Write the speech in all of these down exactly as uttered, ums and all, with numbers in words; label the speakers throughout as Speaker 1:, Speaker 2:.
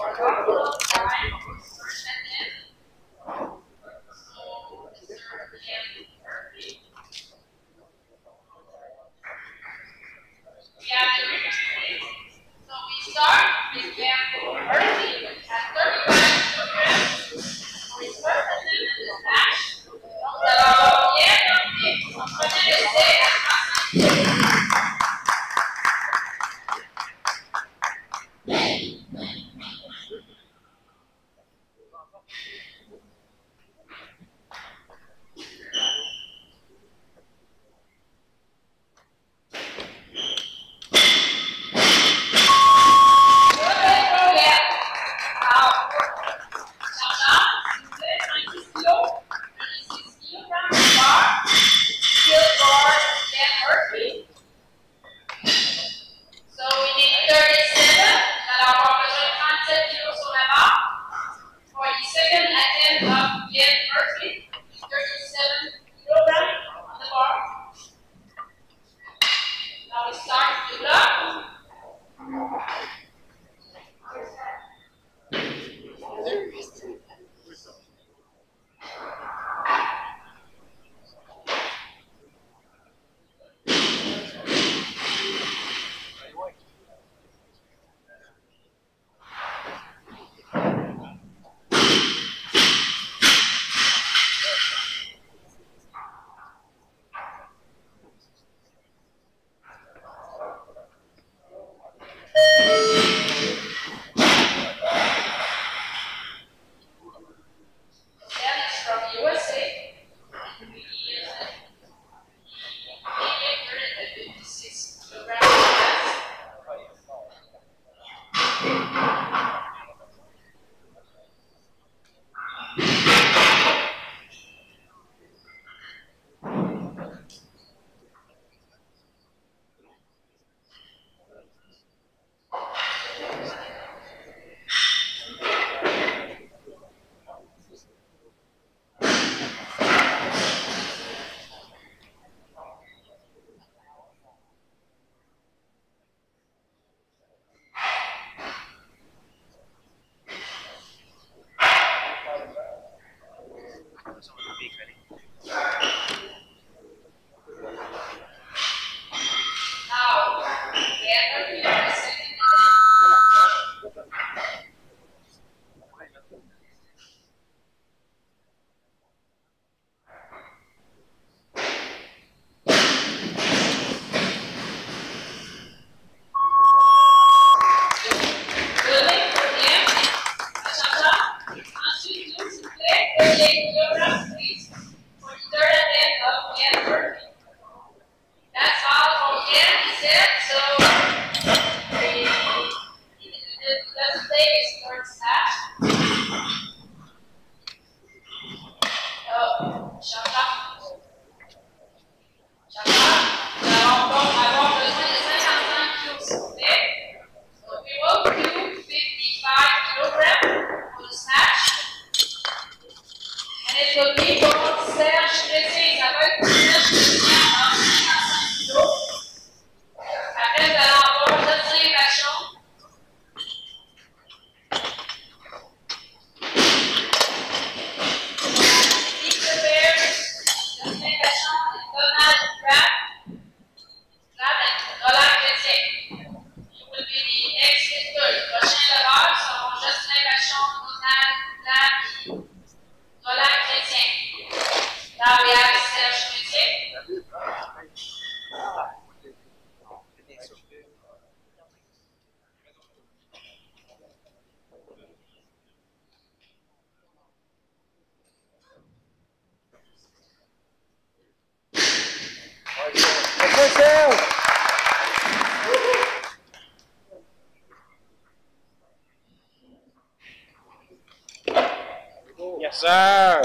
Speaker 1: Yes, sir.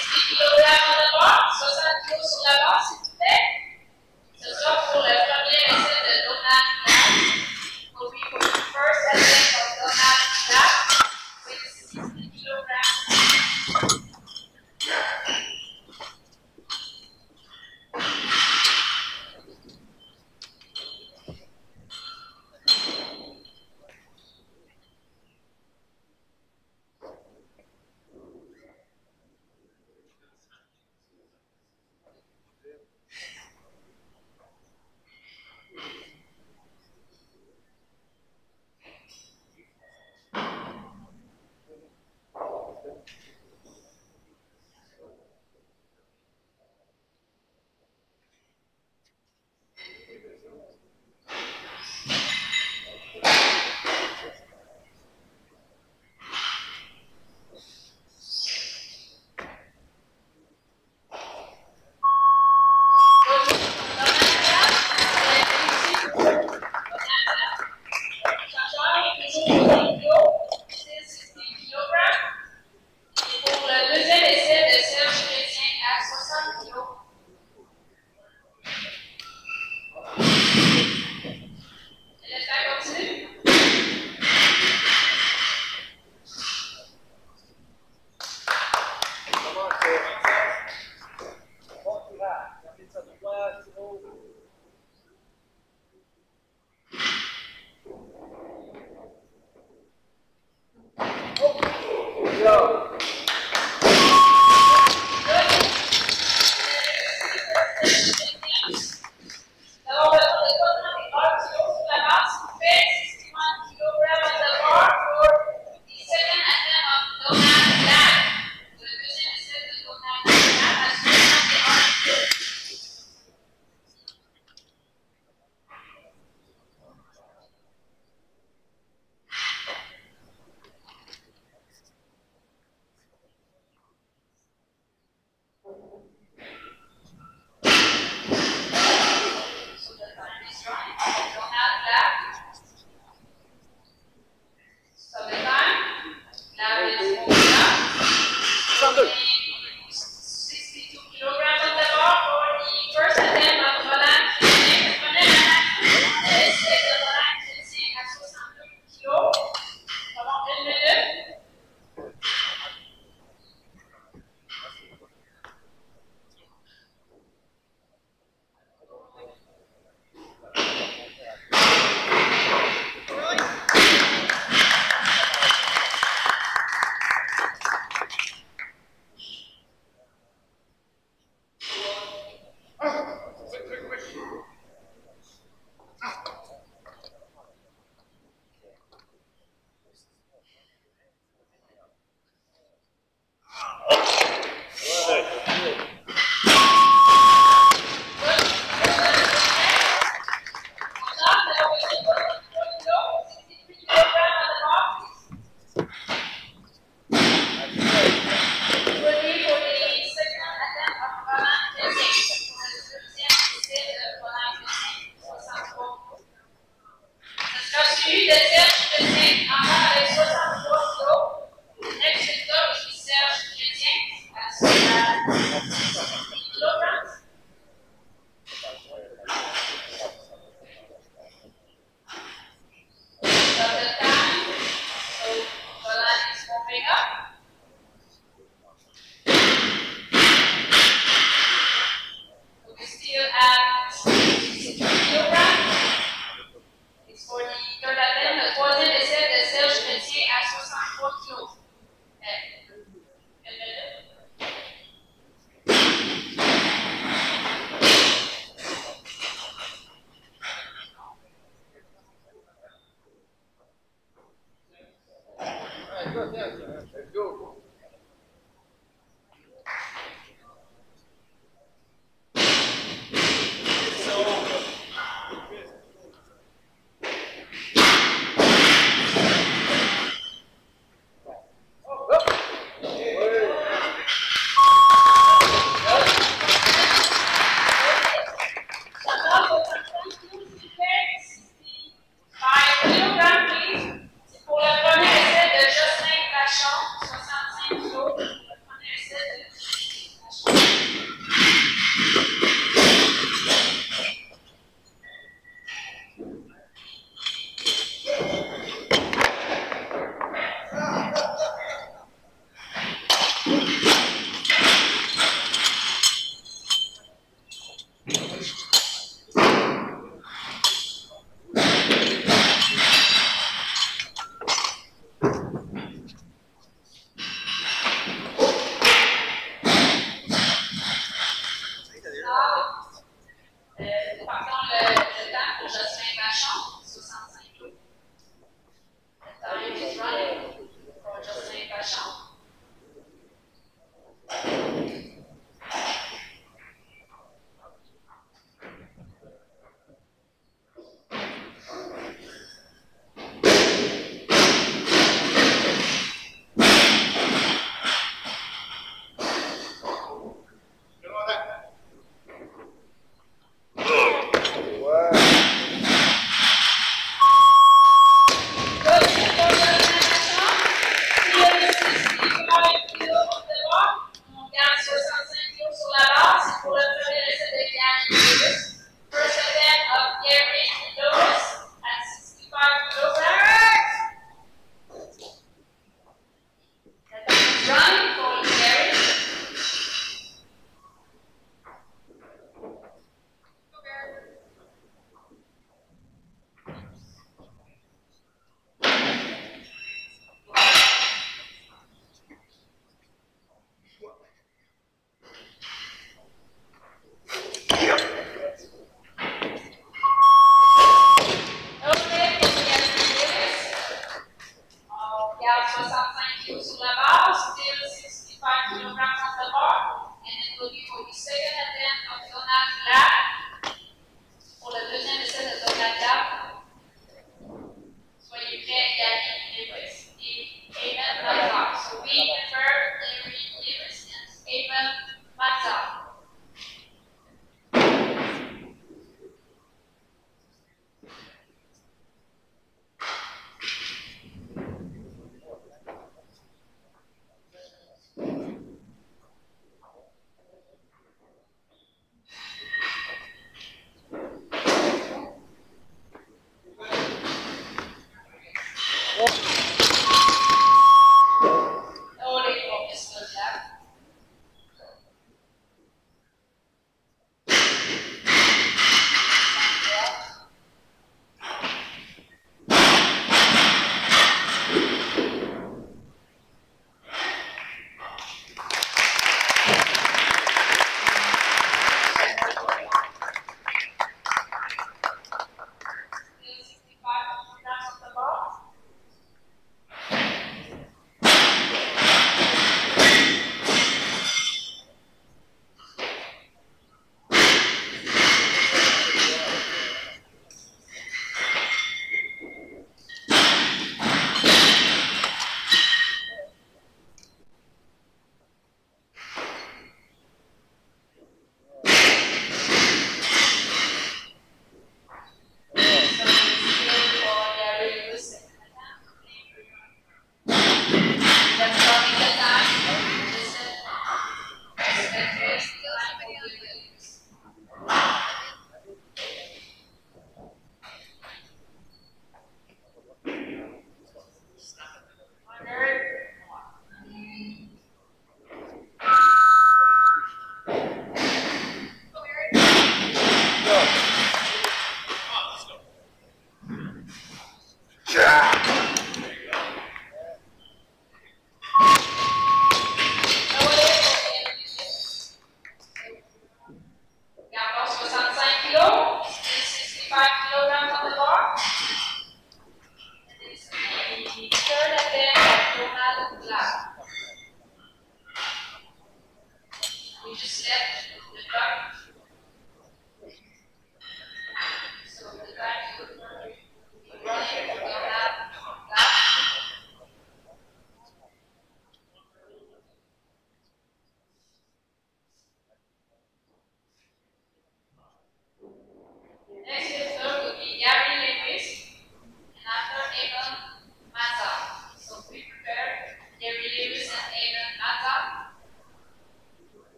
Speaker 2: Ce sera pour le premier
Speaker 1: Let's go.
Speaker 2: Pour le premier essai de Jocelyn Lachon sur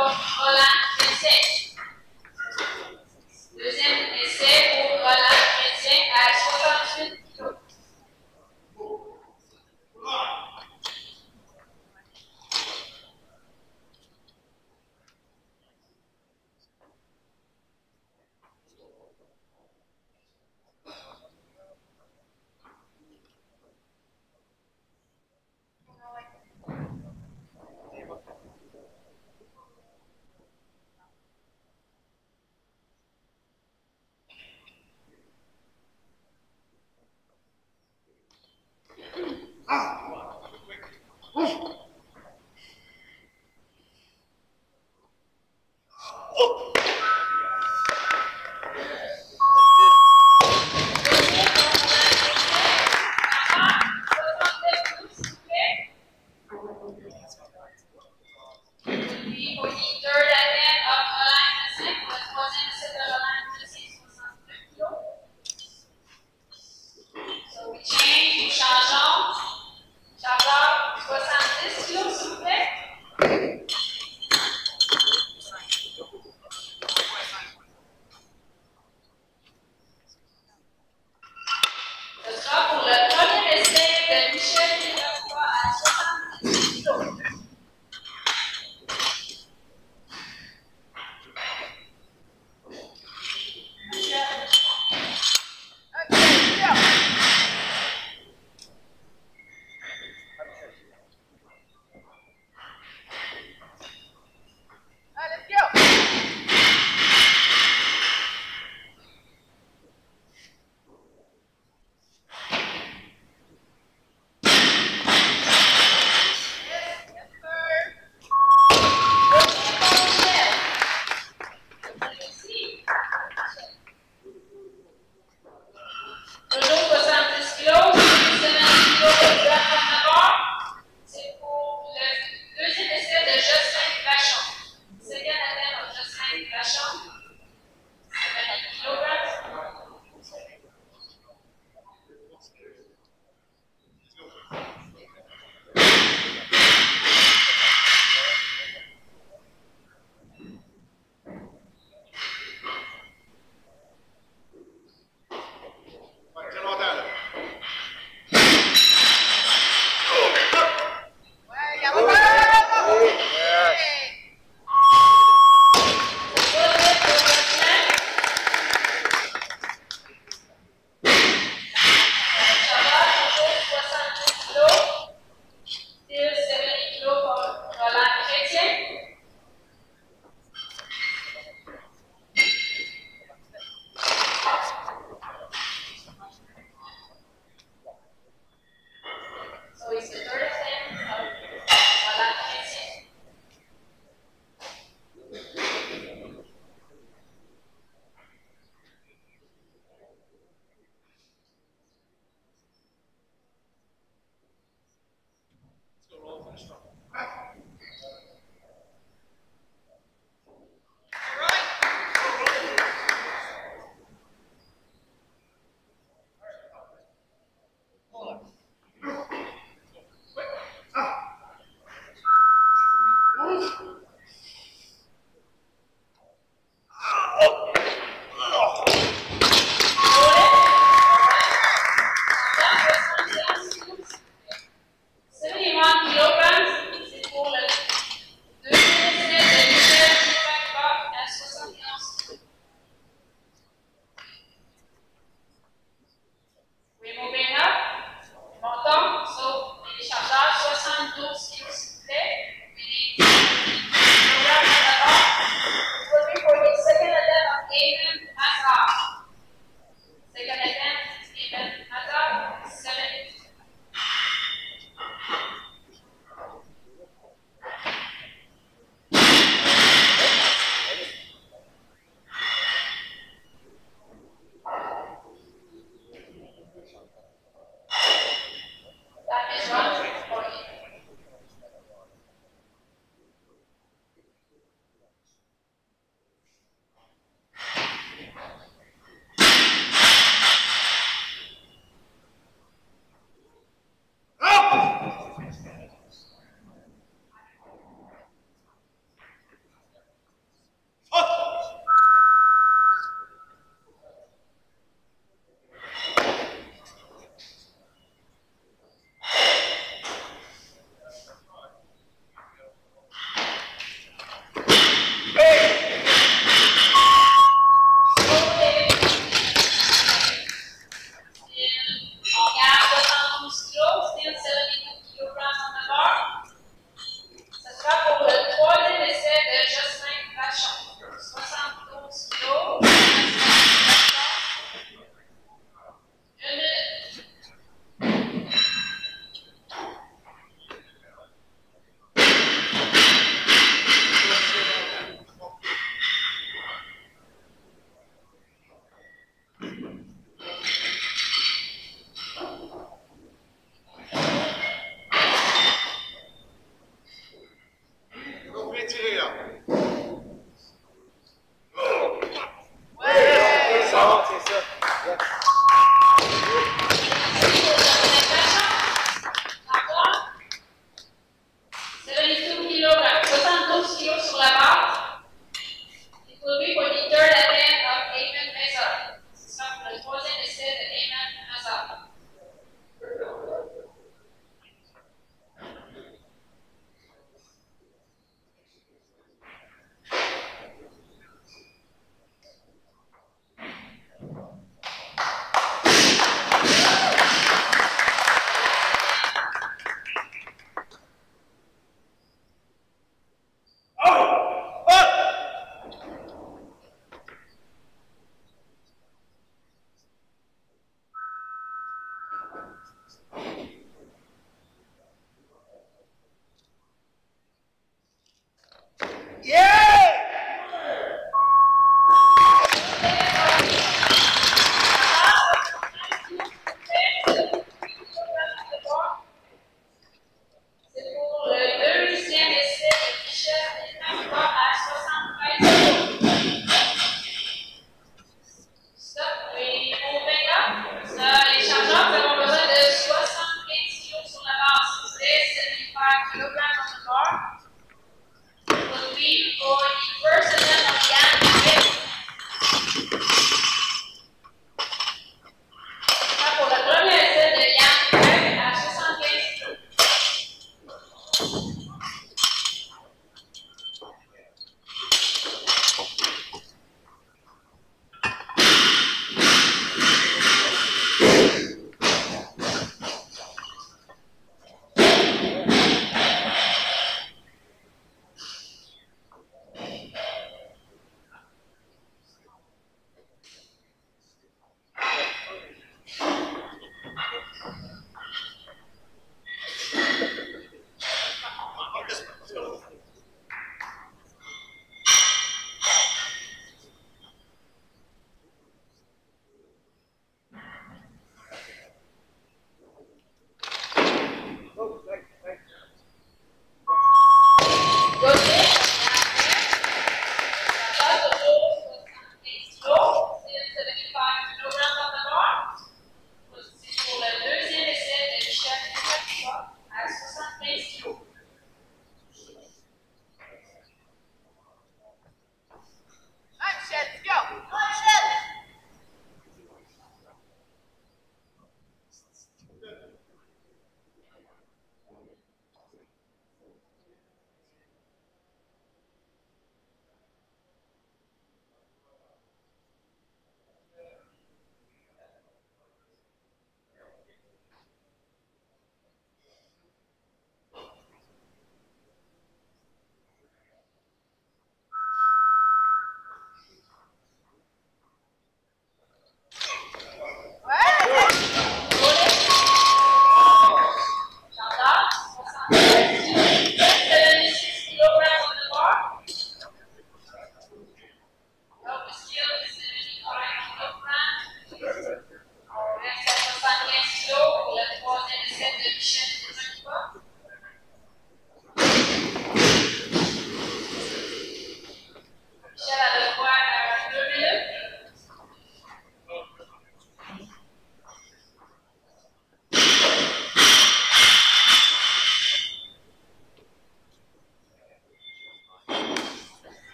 Speaker 2: pour Roland Chrétien. Deuxième essai pour Roland Chrétien à soixante-huit kilos.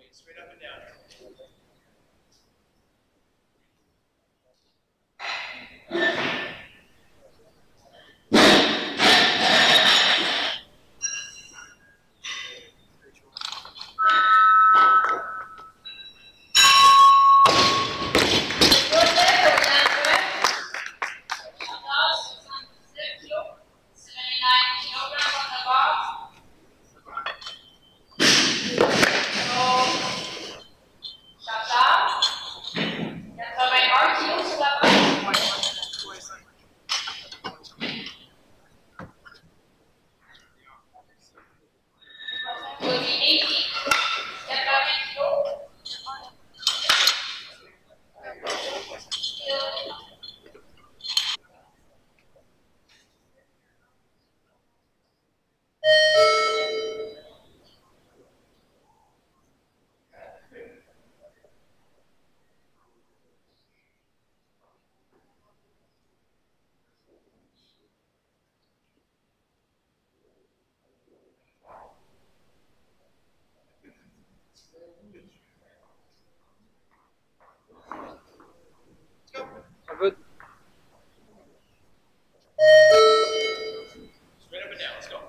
Speaker 1: Straight up and down.
Speaker 3: Good.
Speaker 1: Straight up and down. Let's go.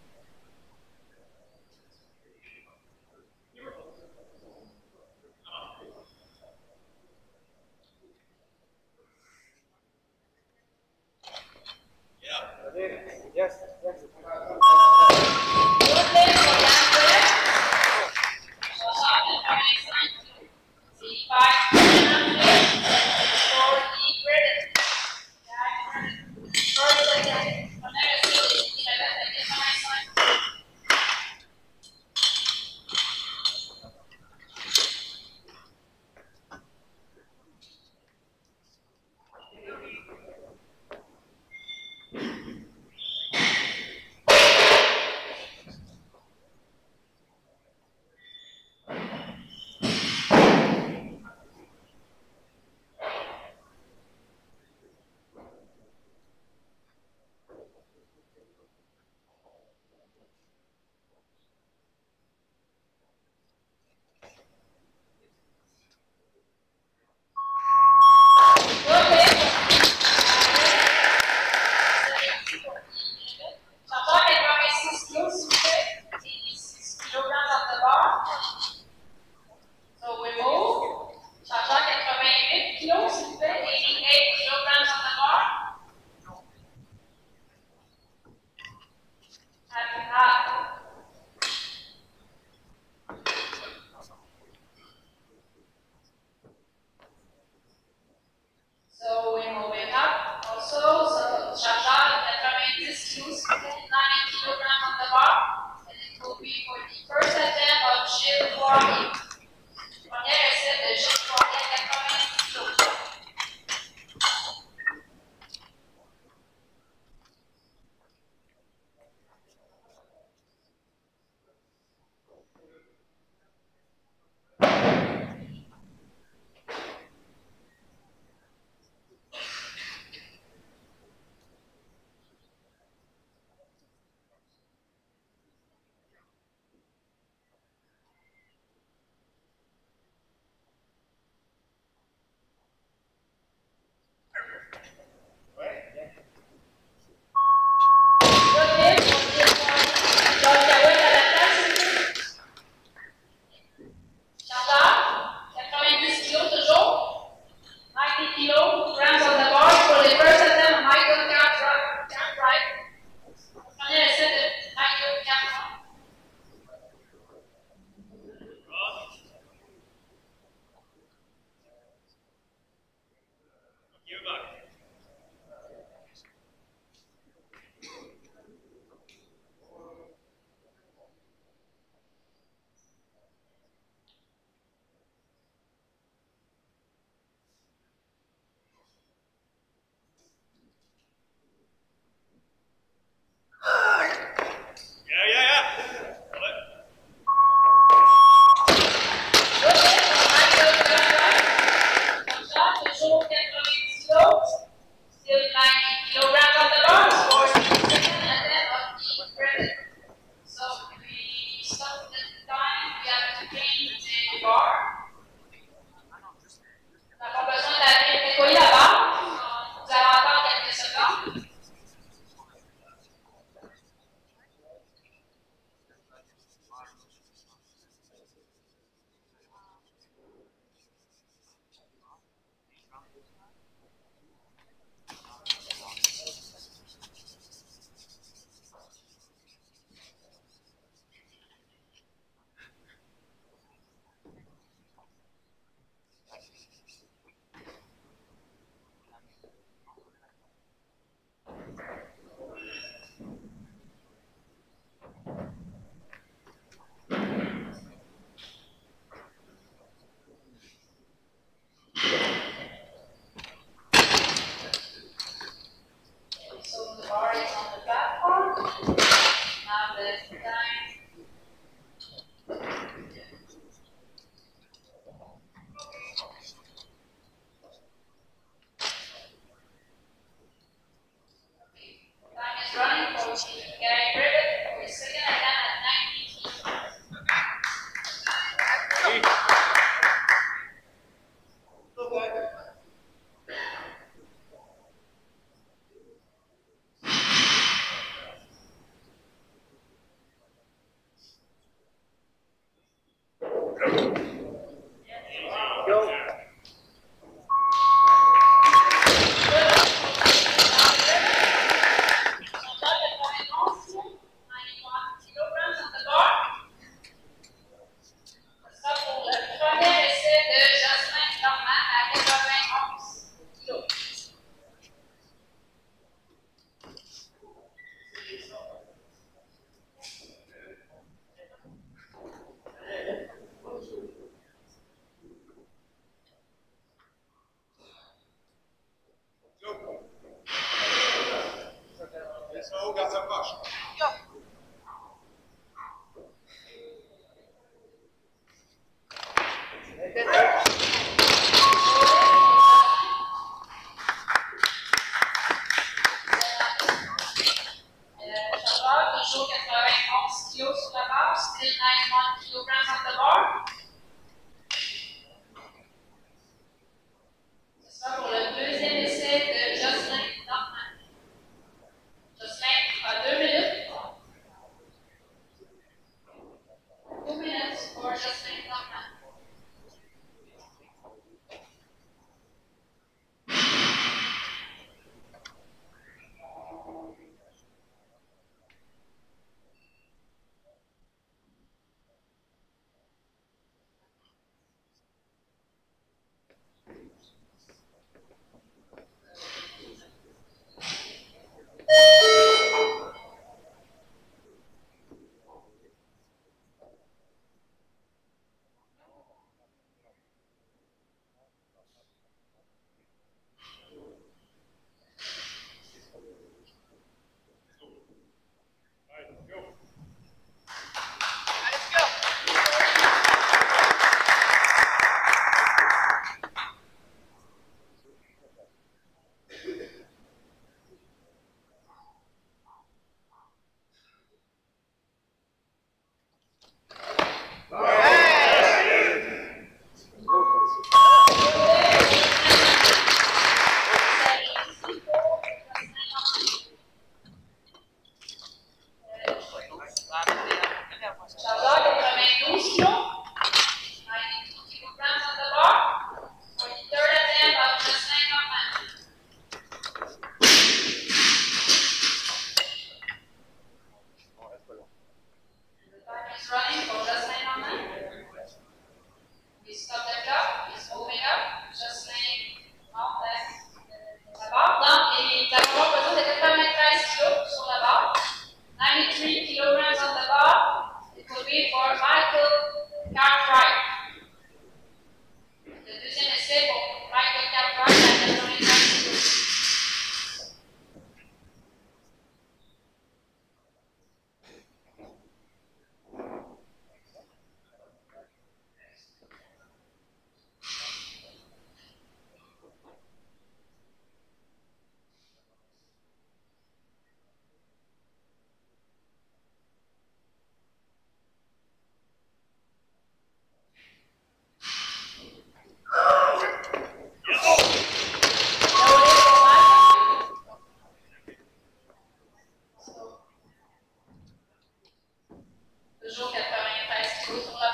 Speaker 1: Get up.
Speaker 3: Yes, yes.
Speaker 2: So we're moving up also. So Shasha, quatre-vingt-dix kilos, ninety kilograms on the bar. And it will be for the first attempt of Jill quinze et bar. On n'a pas besoin d'aller nettoyer la barre. Vous allez attendre quelques secondes.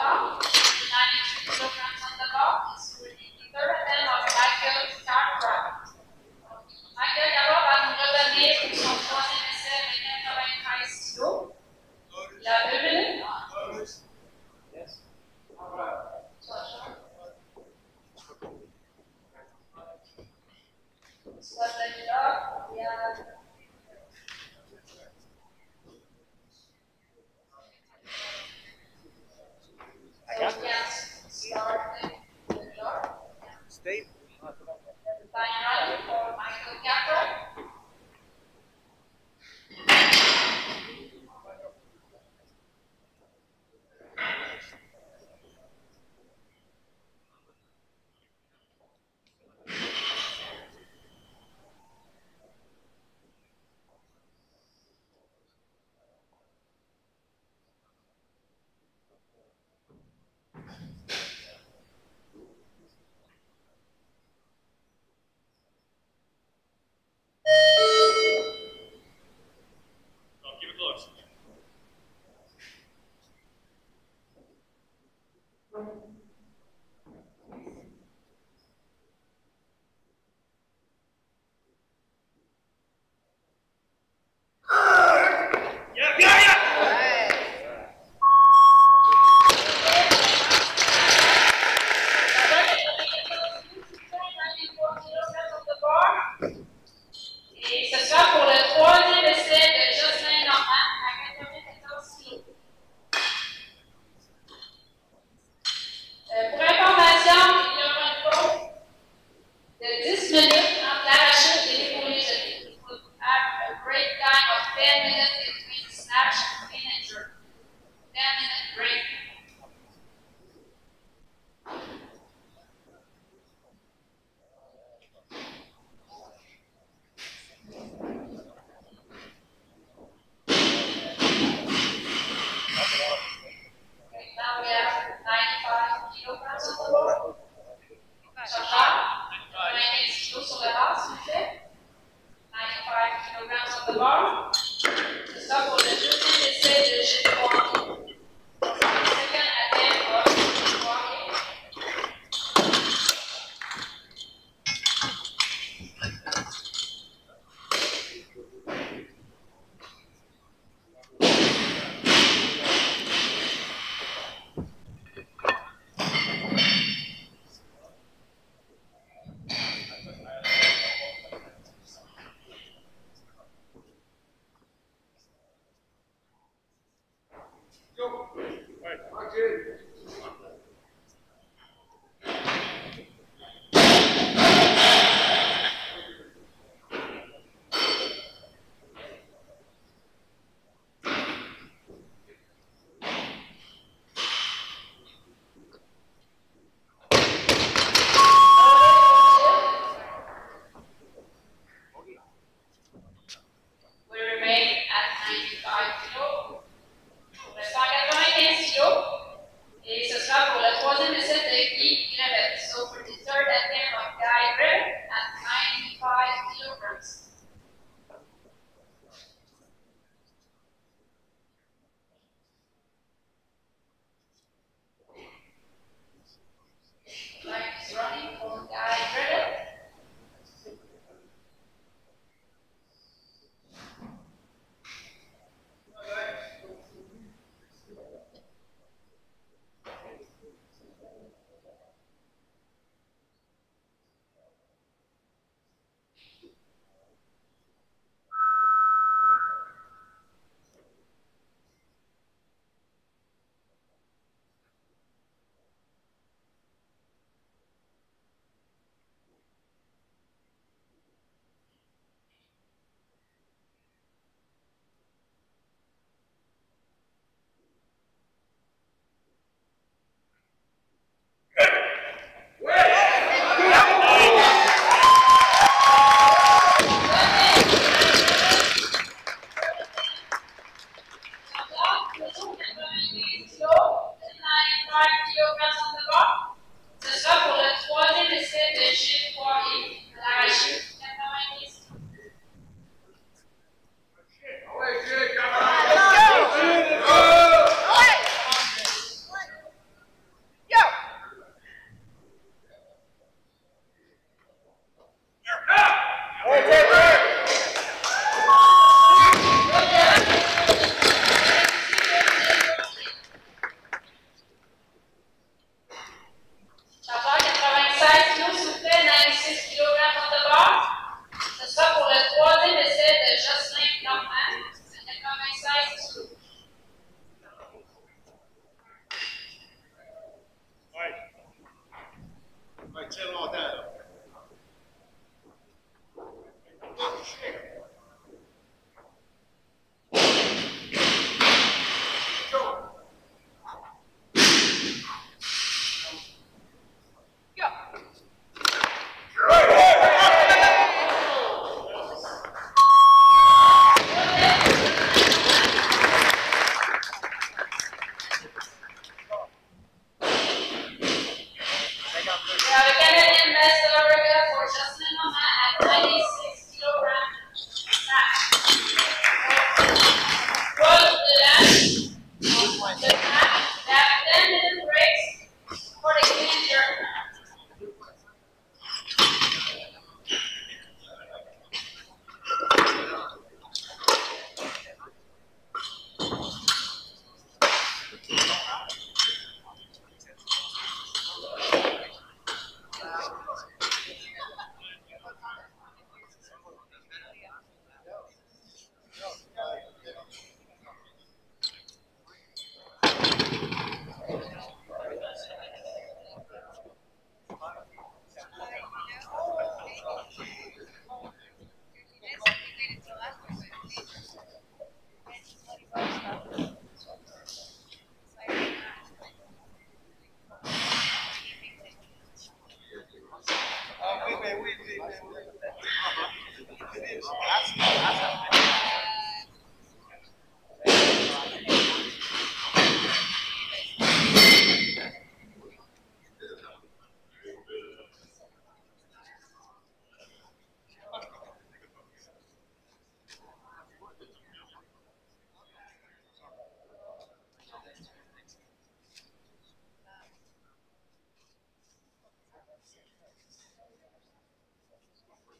Speaker 2: bar, ninety-two kilograms on the bar, is really third, and then on Michael Cartwright. Michael d'abord va nous revenir pour son troisième essai avec quatre-vingt-treize kilos. Il a deux minutes.
Speaker 3: Yes.
Speaker 2: Ça fait là, il y a.
Speaker 3: I got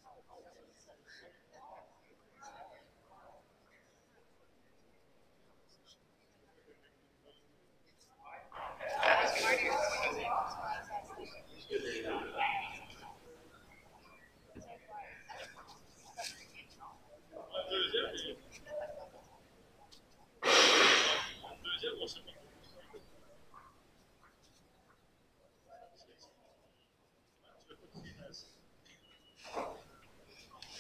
Speaker 1: Deuxième, on se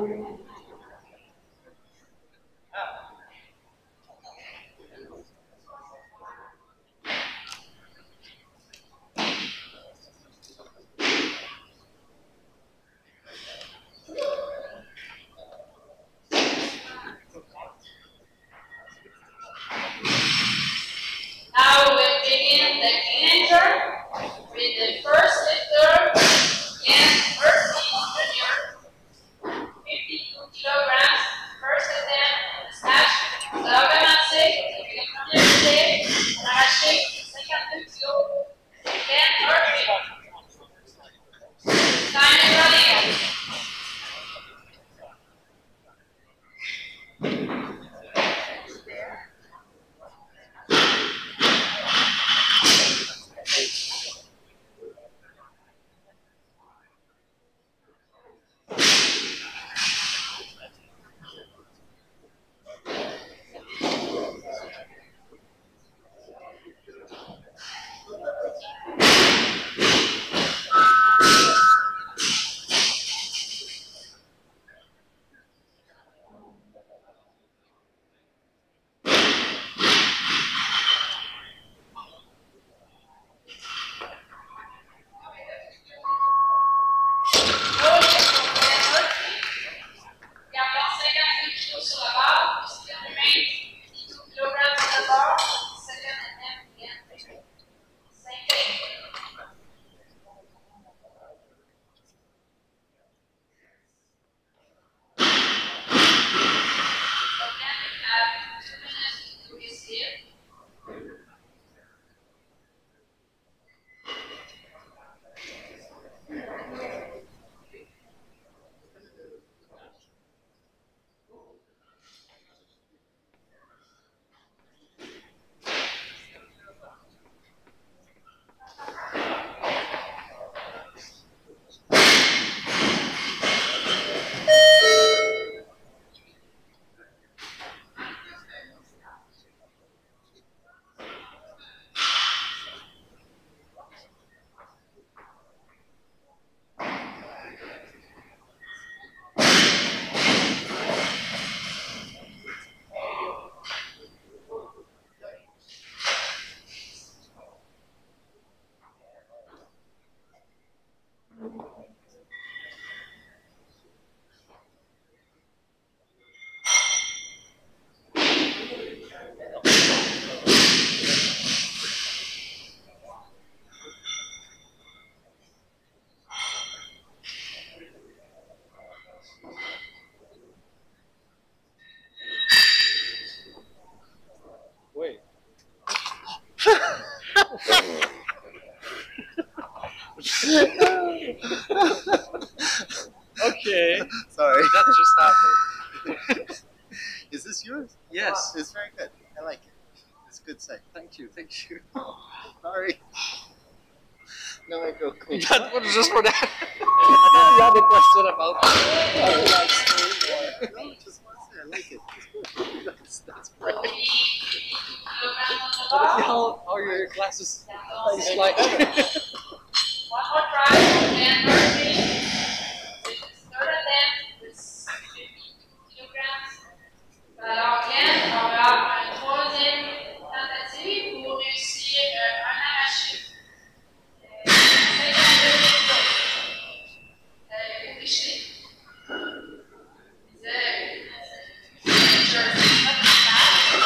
Speaker 2: Now we begin the clean and jerk with the first lifter against first junior, fifty-two kilograms, first attempt, snatch, ça va commencer, depuis le premier essai, arraché, cinquante-deux kilos, Ken Murphy. Time is running.
Speaker 3: Okay.
Speaker 4: Sorry.
Speaker 3: That just happened.
Speaker 4: Is this yours?
Speaker 3: Yes.
Speaker 4: It's very good. I like it. It's a good sight.
Speaker 3: Thank you. Thank you.
Speaker 4: Sorry. Now I go clean.
Speaker 3: That was just for that. I had a question about that.
Speaker 4: No, just want to say I like it. It's good. That's, that's great.
Speaker 3: How are your glasses? It's like
Speaker 2: One more try, and Murphy. With his third attempt with fifty-two kilograms. Alors, again, on va avoir une troisième tentative pour réussir euh, un arraché. Euh, cinquante-deux kilos. Euh, Richer. Disait, je ne sais pas de mal.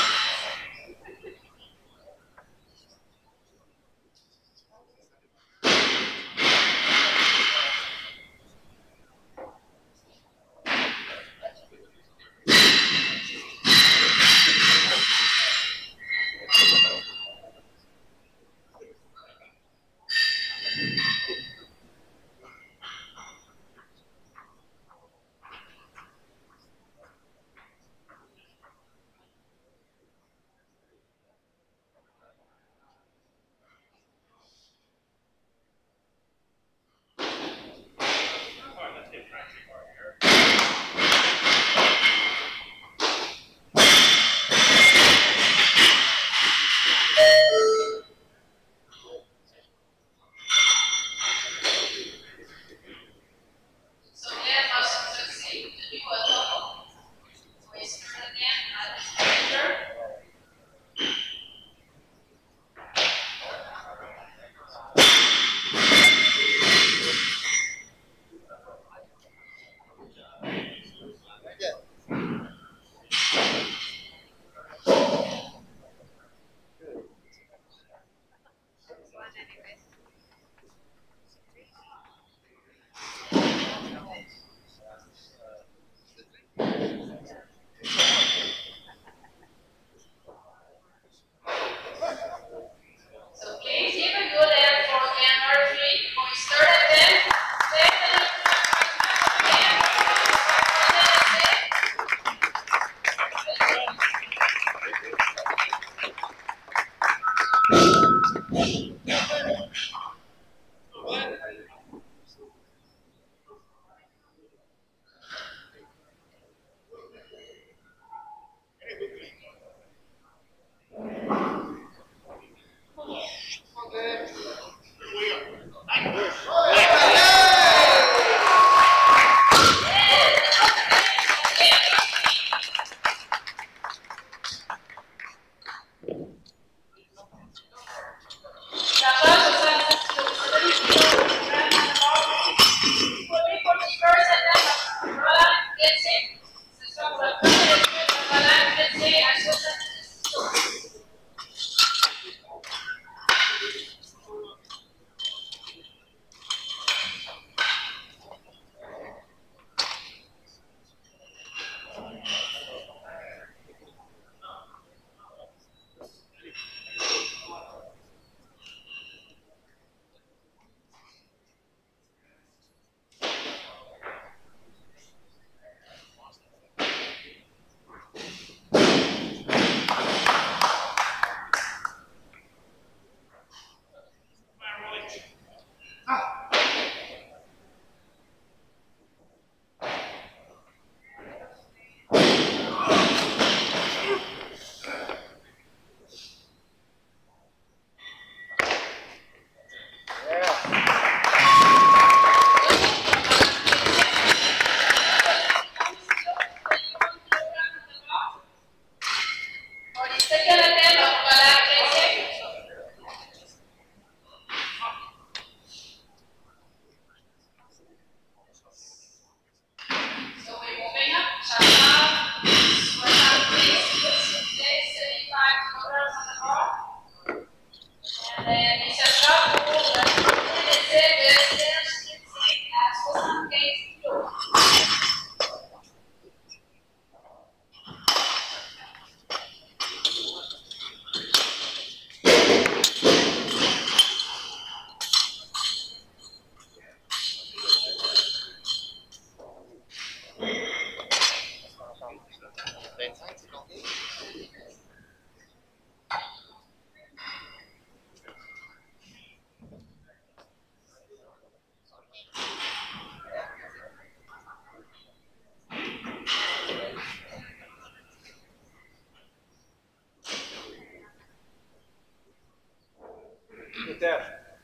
Speaker 3: Good there.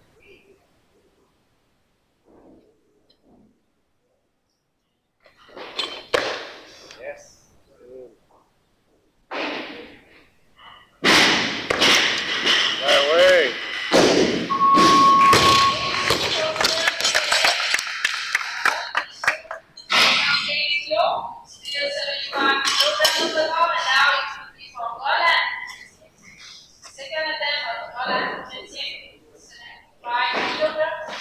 Speaker 3: Yes. Right away.
Speaker 2: Still seventy-five kilograms on the ball, and now it will be for Roland. Second attempt of Roland, twenty, five kilograms.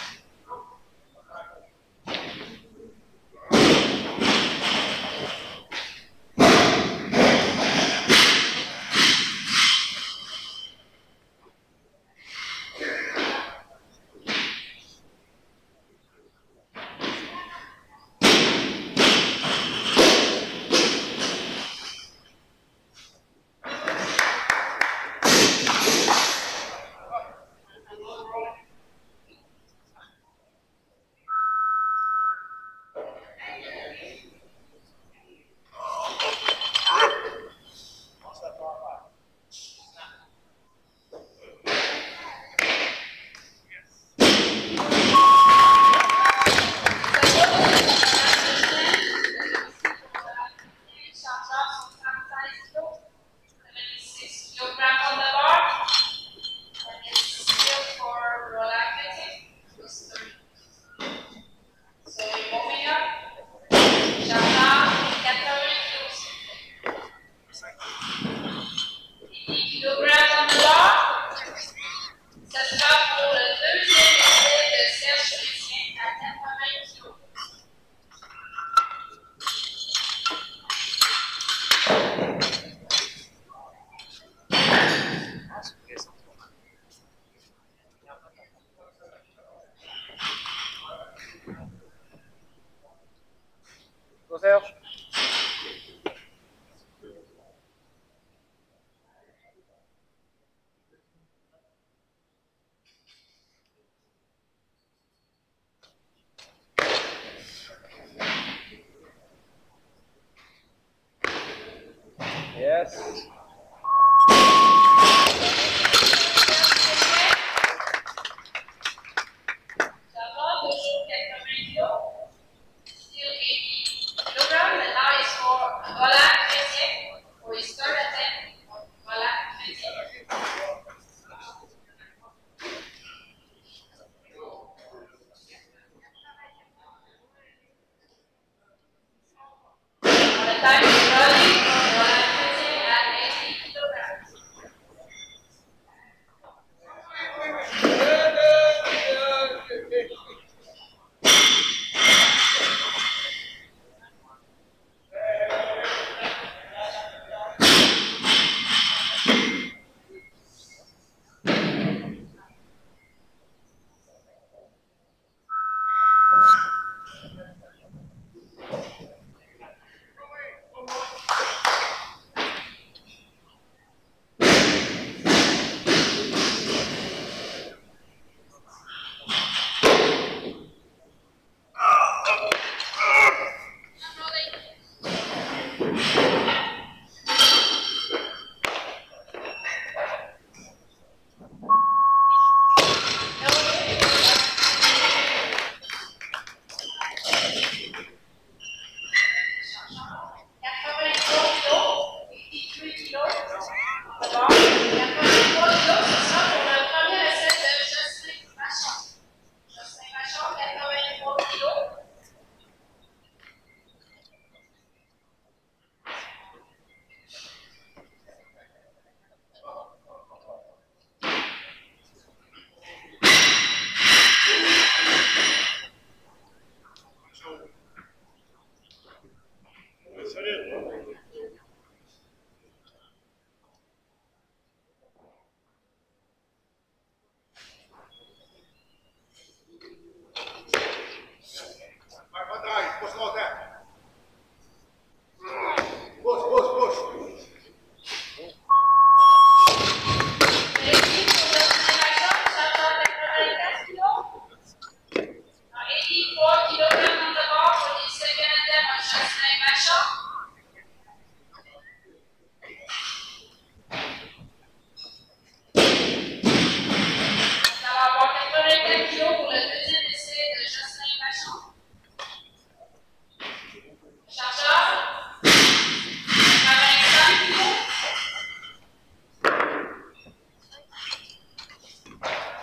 Speaker 3: Go Serge. Yes.
Speaker 2: Time is running. Roland, at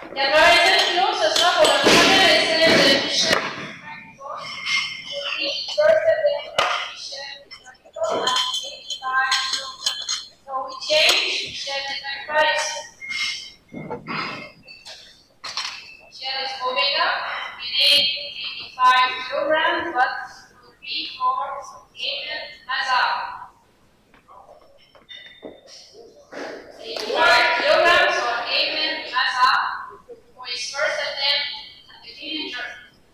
Speaker 2: quatre-vingt-sept kilos, ce sera pour le premier essai de Michel McIntosh. The first attempt of Michel McIntosh at eighty-five kilograms. So we change. Michel is sacrifice. Michel is moving up. We need eighty-five kilograms, but will be for Damien Hazard. eighty-five kilograms for Damien Hazard for his first attempt at the clean and jerk.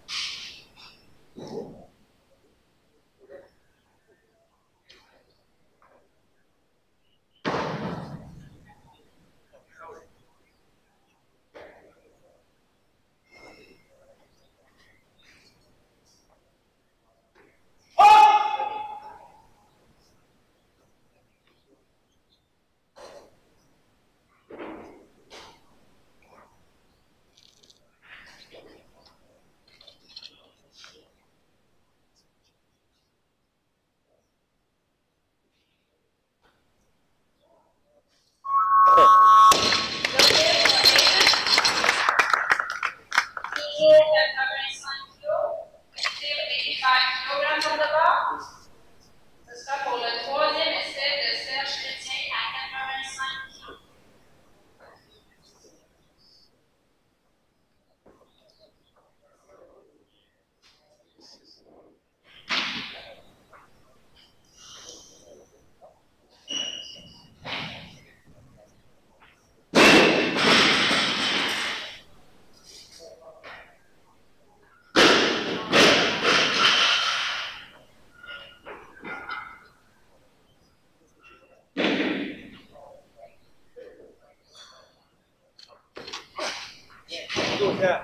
Speaker 5: Push that.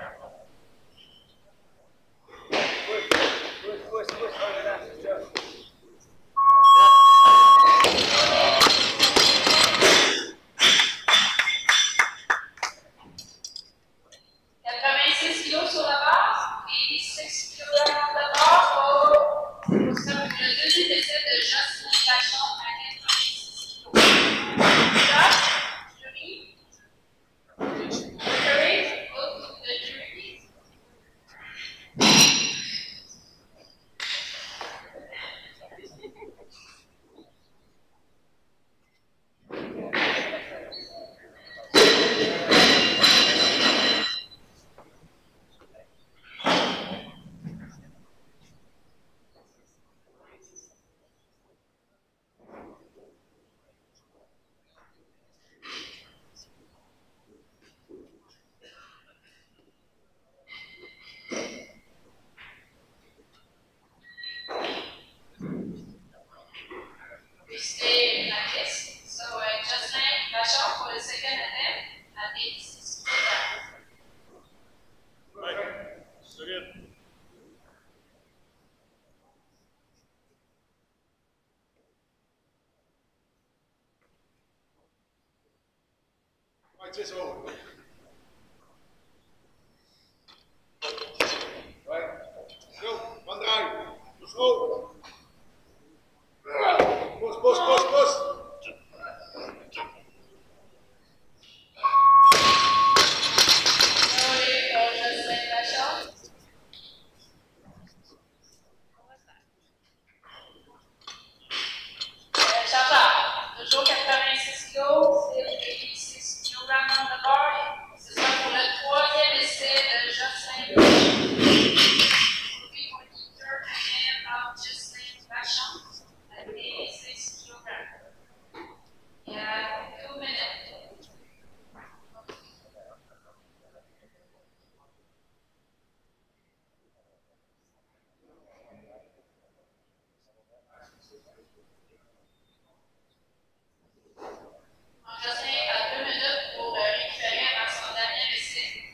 Speaker 5: Push, push, push, push harder than that. Just.
Speaker 2: quatre-vingt-six kilos sur la base, eighty-six kilograms on the bar pour le deuxième essai de Jocelyn Vachon à quatre-vingt-six kilos. Stop, jury. Jury, go to the jury. We stay like this. So uh, Jocelyn Vachon for the second attempt at eighty-six kilograms.
Speaker 1: Right. So good. Right, this over. Right. Zo, van eruit. Dus over. Push, push, push, push.
Speaker 2: Slowly for Jocelyn Vachon. Euh, Chargeur, toujours quatre-vingt-six kilos, c'est eighty-six kilograms on the bar. Ce sera pour le troisième essai de Jocelyn Vachon. Moving for the third attempt of Jocelyn Vachon at eighty-six kilograms. Il y a deux minutes. Jocelyn a deux minutes pour euh, récupérer avant son dernier essai.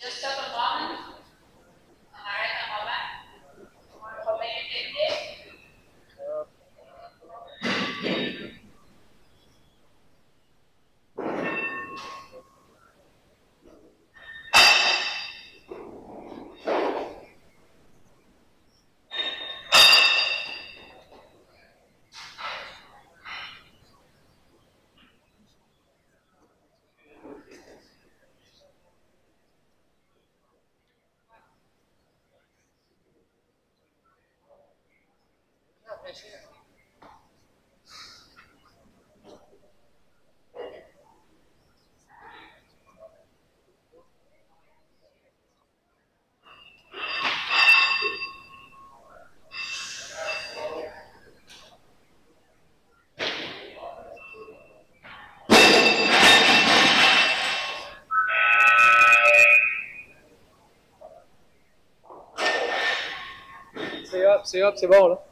Speaker 2: Just stop a moment. On arrête un moment. Un problème technique.
Speaker 3: C'est hop, c'est hop, c'est bon là.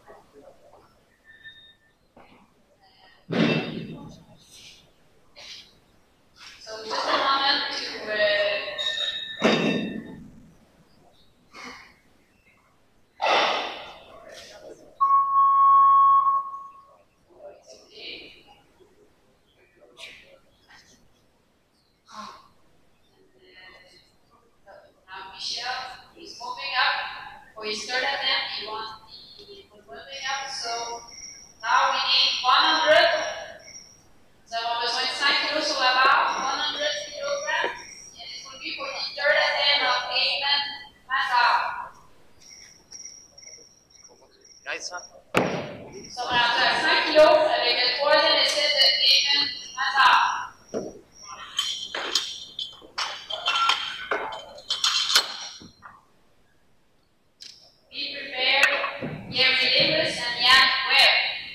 Speaker 2: So just a moment to uh, now Michel is moving up. For his third attempt, he wants the moving up. So now we need one hundred. Nous avons besoin de cinq kilos sur la barre, one hundred kilograms. And this will be for the third attempt of Ayman Mazar.
Speaker 3: Nice, hein?
Speaker 2: Nous sommes rendus à cinq kilos avec le troisième essai de Ayman Mazar. Be prepared, Gary Davis and Yann Webb.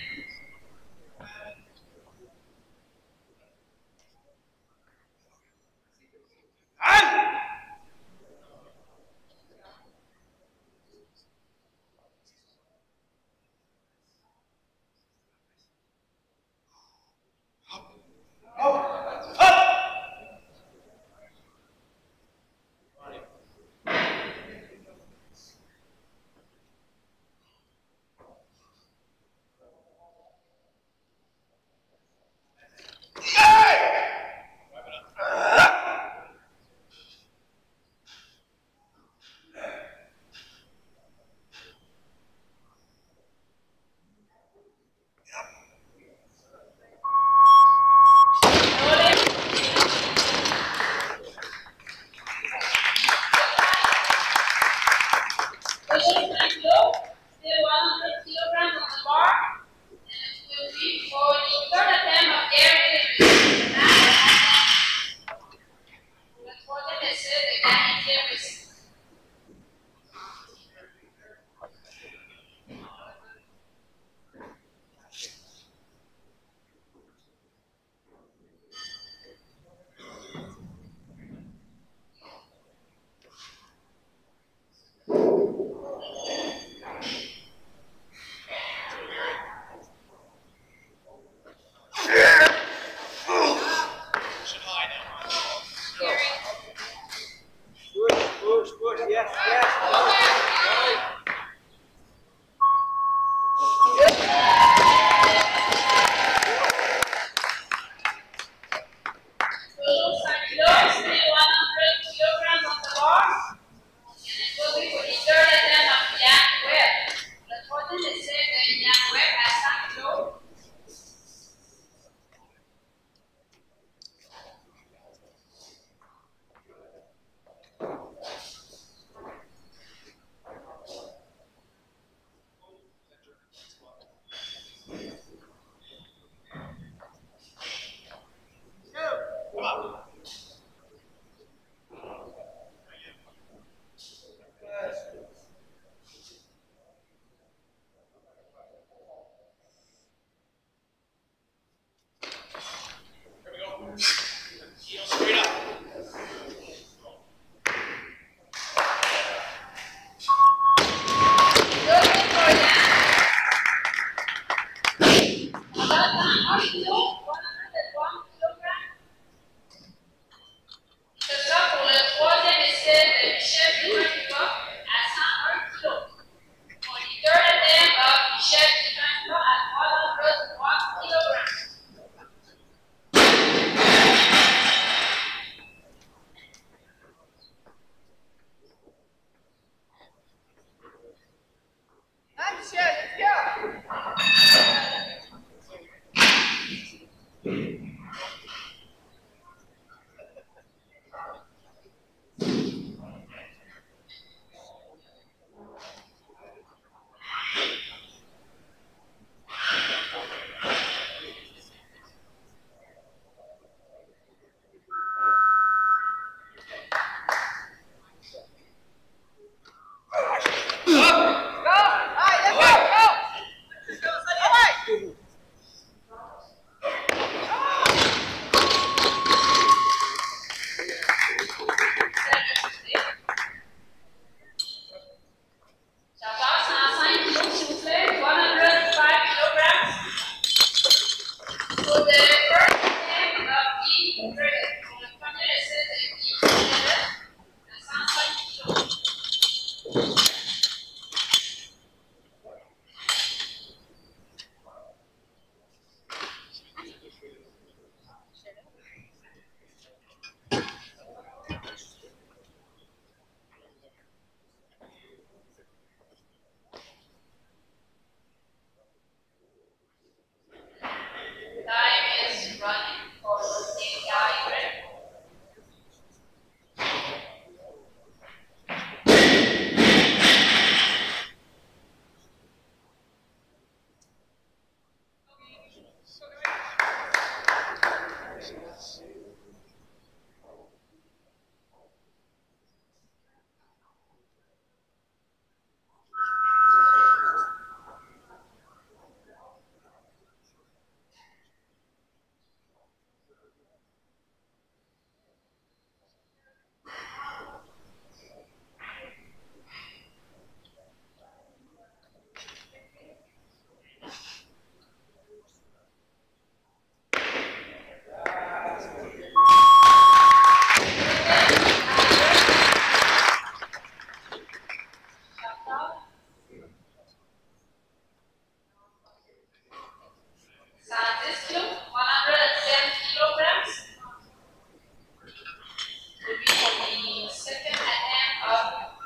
Speaker 2: Still one hundred kilograms on the bar, and it will be for the third attempt of Gary Davis. Le troisième essai de Gary Davis.
Speaker 5: Push, push, push. Yes, yes.
Speaker 2: Total five kilos, still one hundred kilograms on the bar, and it will be for the third attempt of Yann Webb. Le troisième essai de Yann Webb à cinq kilos.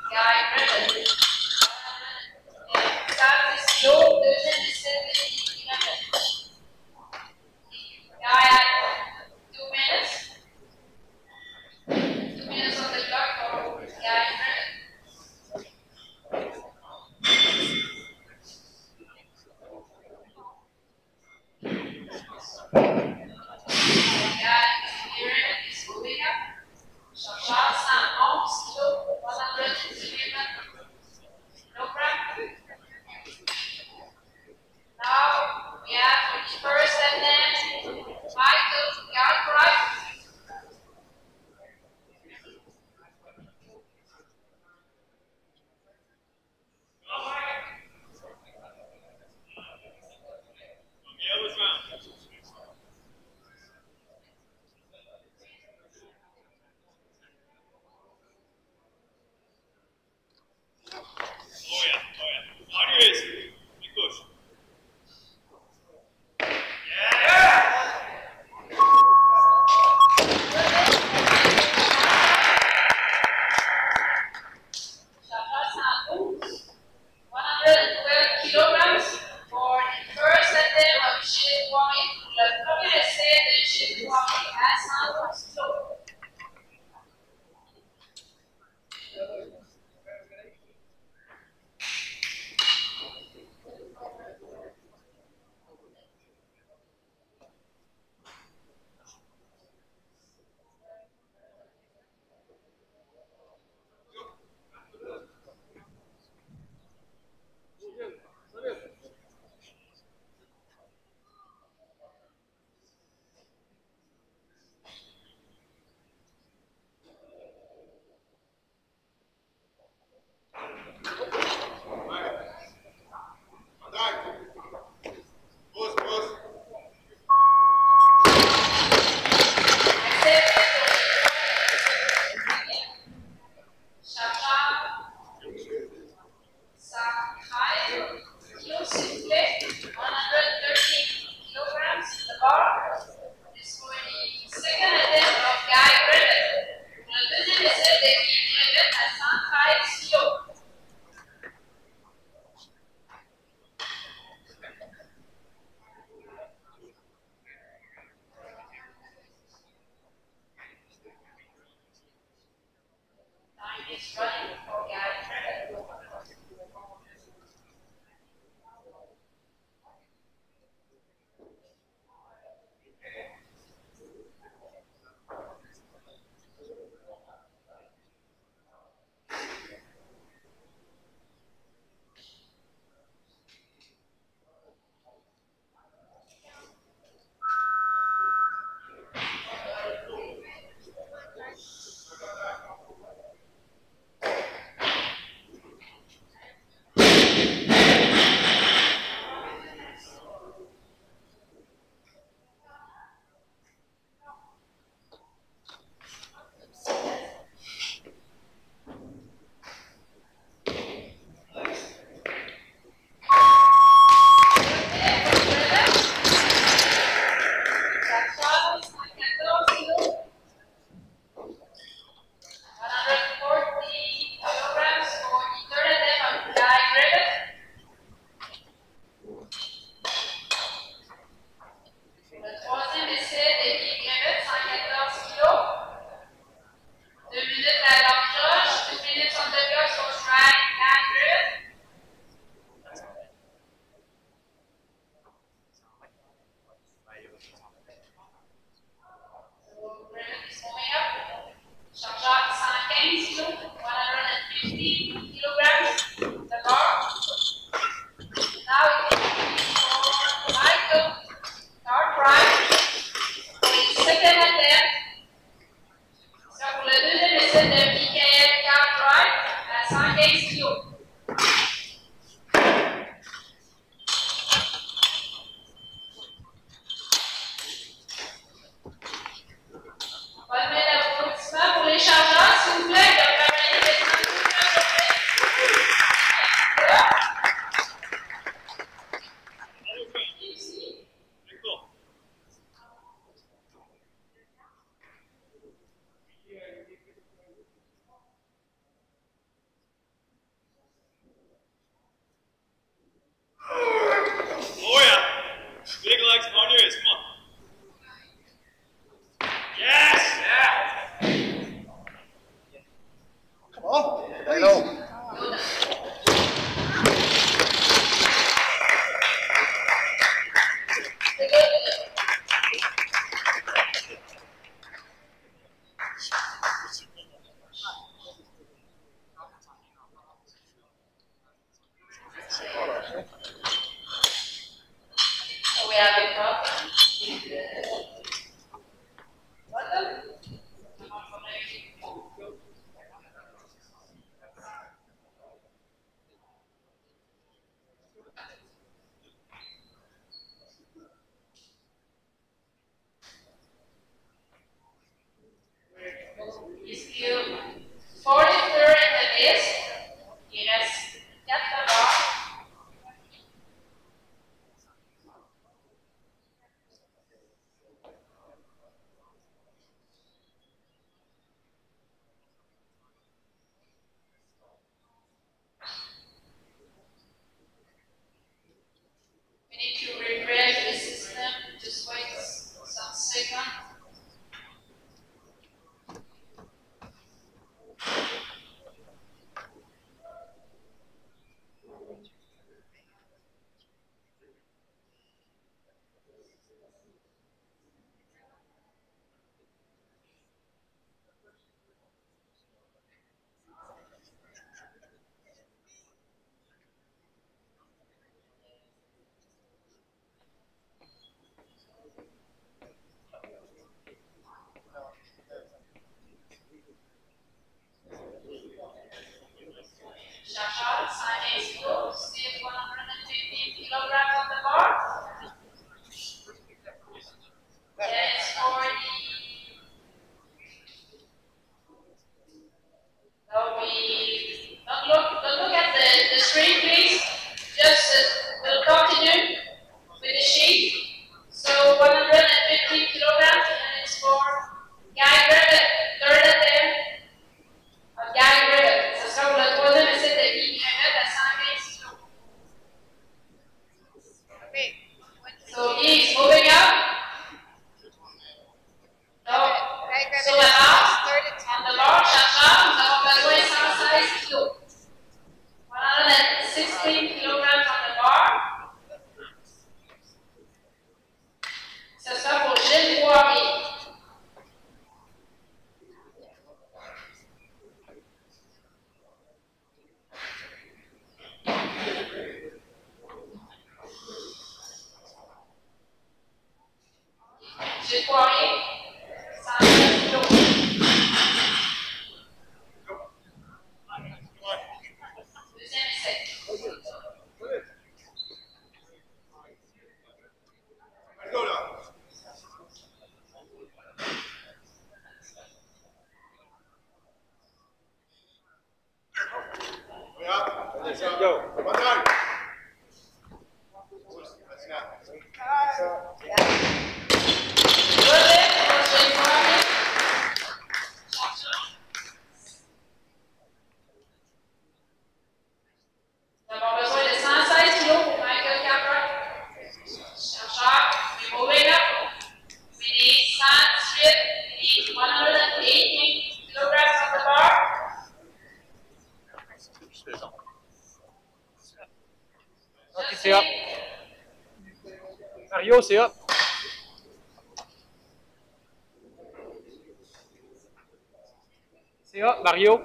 Speaker 2: Guy Griffin. Start is slow, deuxième essai de Nicky Griffin. Guy had two minutes. Two minutes on the clock for Guy Griffin. Guy Griffin is moving up. Shasha cent onze kilos, one hundred eleven kilograms. Now we have for the first and then Michael Galbraith.
Speaker 1: Oh yeah, oh yeah. On your ears. Big push.
Speaker 2: Shasha cent douze, one hundred twelve kilograms for the first attempt of Gilles Poirier pour le premier essai de Gilles Poirier à cent douze kilos.
Speaker 1: Pause, pause.
Speaker 2: Shasha cent treize kilos, s'il vous plaît. one hundred thirteen kilograms, the bar. This for the second attempt of Guy Griffin. Pour le deuxième essai de Guy Griffin à cent treize kilos. Time is running for Guy Griffin.
Speaker 5: Hello.
Speaker 2: So we have a problem with the bottom. He's still forty-third in the list. Il reste quatre barres. We need to refresh the system. Just wait some seconds. Shashad, sign is full, still one hundred fifteen kilograms on the bar. Yes, forty. So we don't look, don't look at the, the screen, please. Just uh, we'll continue with the sheet. So one hundred fifteen kilograms, and it's for Guy Griffith, third attempt of Guy Griffith. Ce sera pour le troisième essai de Guy Griffith à cent quinze kilos. So he's moving up. Donc, sur la barre, on the bar, Chacha, nous avons besoin de cent seize kilos. one hundred sixteen kilograms on the bar. Ce sera pour Gilles Poirier. Gilles Poirier, cent seize kilos. Deuxième essai.
Speaker 1: Go là.
Speaker 5: Let's go.
Speaker 1: One time.
Speaker 2: Good hit for Gilles Poirier. Nous avons besoin de cent seize kilos pour Michael Capra. Chercheur, we're moving up. We need cent dix-huit, we need one hundred eighteen kilograms on the bar.
Speaker 3: Okay, c'est up. Mario, c'est up. C'est up, Mario.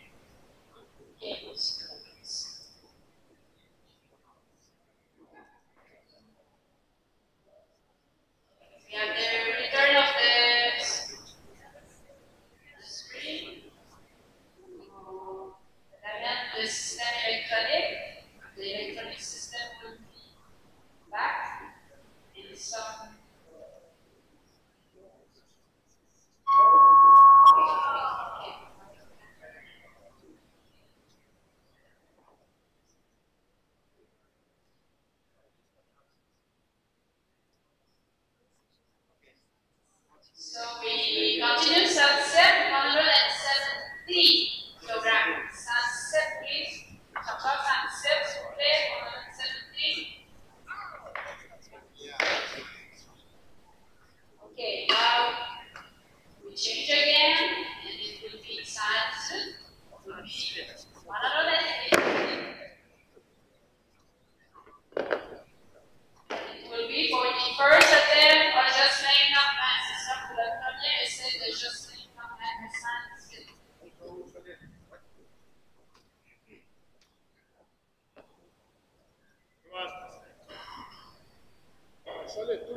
Speaker 2: We have the return of the screen. And then the system electronic. The electronic system will be back in some. So we continue sunset, one hundred seventy kilograms. Sunset, please. Chercheur sunset, s'il vous plaît, one hundred seventy. Okay, now we change again, and it will be sunset.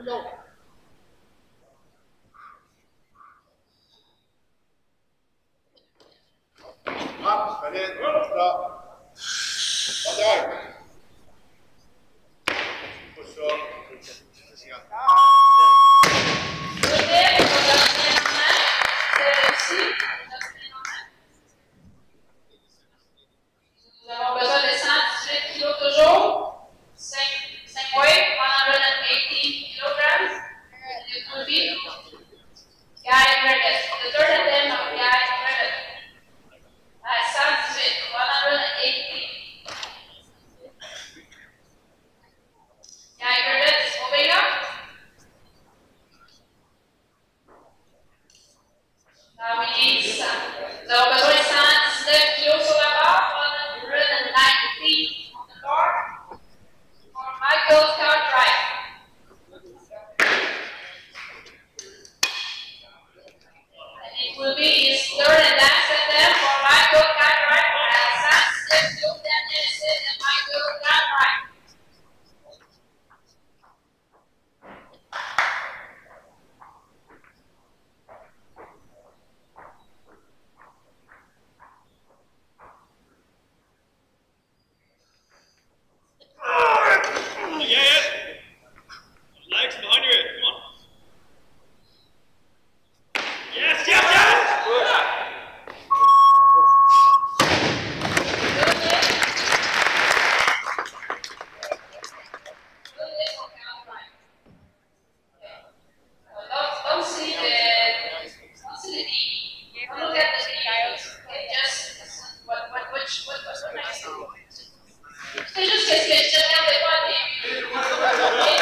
Speaker 1: Up, ready, stop. One down. Push up. Pushing up.
Speaker 2: Nous avons besoin de cent dix-huit kilos toujours. cinq weight, one hundred eighty kilograms. It will be Guy Griffith. The third attempt of Guy Griffith. That's cent dix-huit, one hundred eighty. Guy Griffith is moving up. Now we need some. Nous avons besoin de cent dix-neuf kilos sur la barre, one hundred ninety on the bar. For Michael Cartwright. And it will be his third and last attempt for Michael Cartwright. At cent dix-neuf kilos, Daniel Sid and Michael Cartwright.
Speaker 1: Yeah, yeah. Legs behind your head. Come on. Yes, yes, yes.
Speaker 2: Good hit. Good hit for Cartwright. Okay. Uh, don't, don't see the don't see the knee. Don't look at the knee. Okay, just what what which what what what next? C'est juste que ce que je regardais pas au début.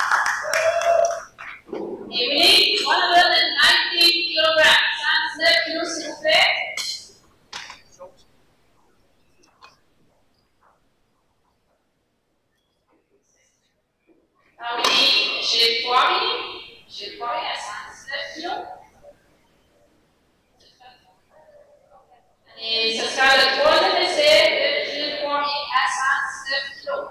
Speaker 2: Et we need one hundred ninety kilograms. cent dix-neuf kilos, s'il vous plaît. Ah oui, Gilles Poirier. Gilles Poirier à cent dix-neuf kilos. Et ce sera le troisième essai de Gilles Poirier à cent dix-neuf kilos.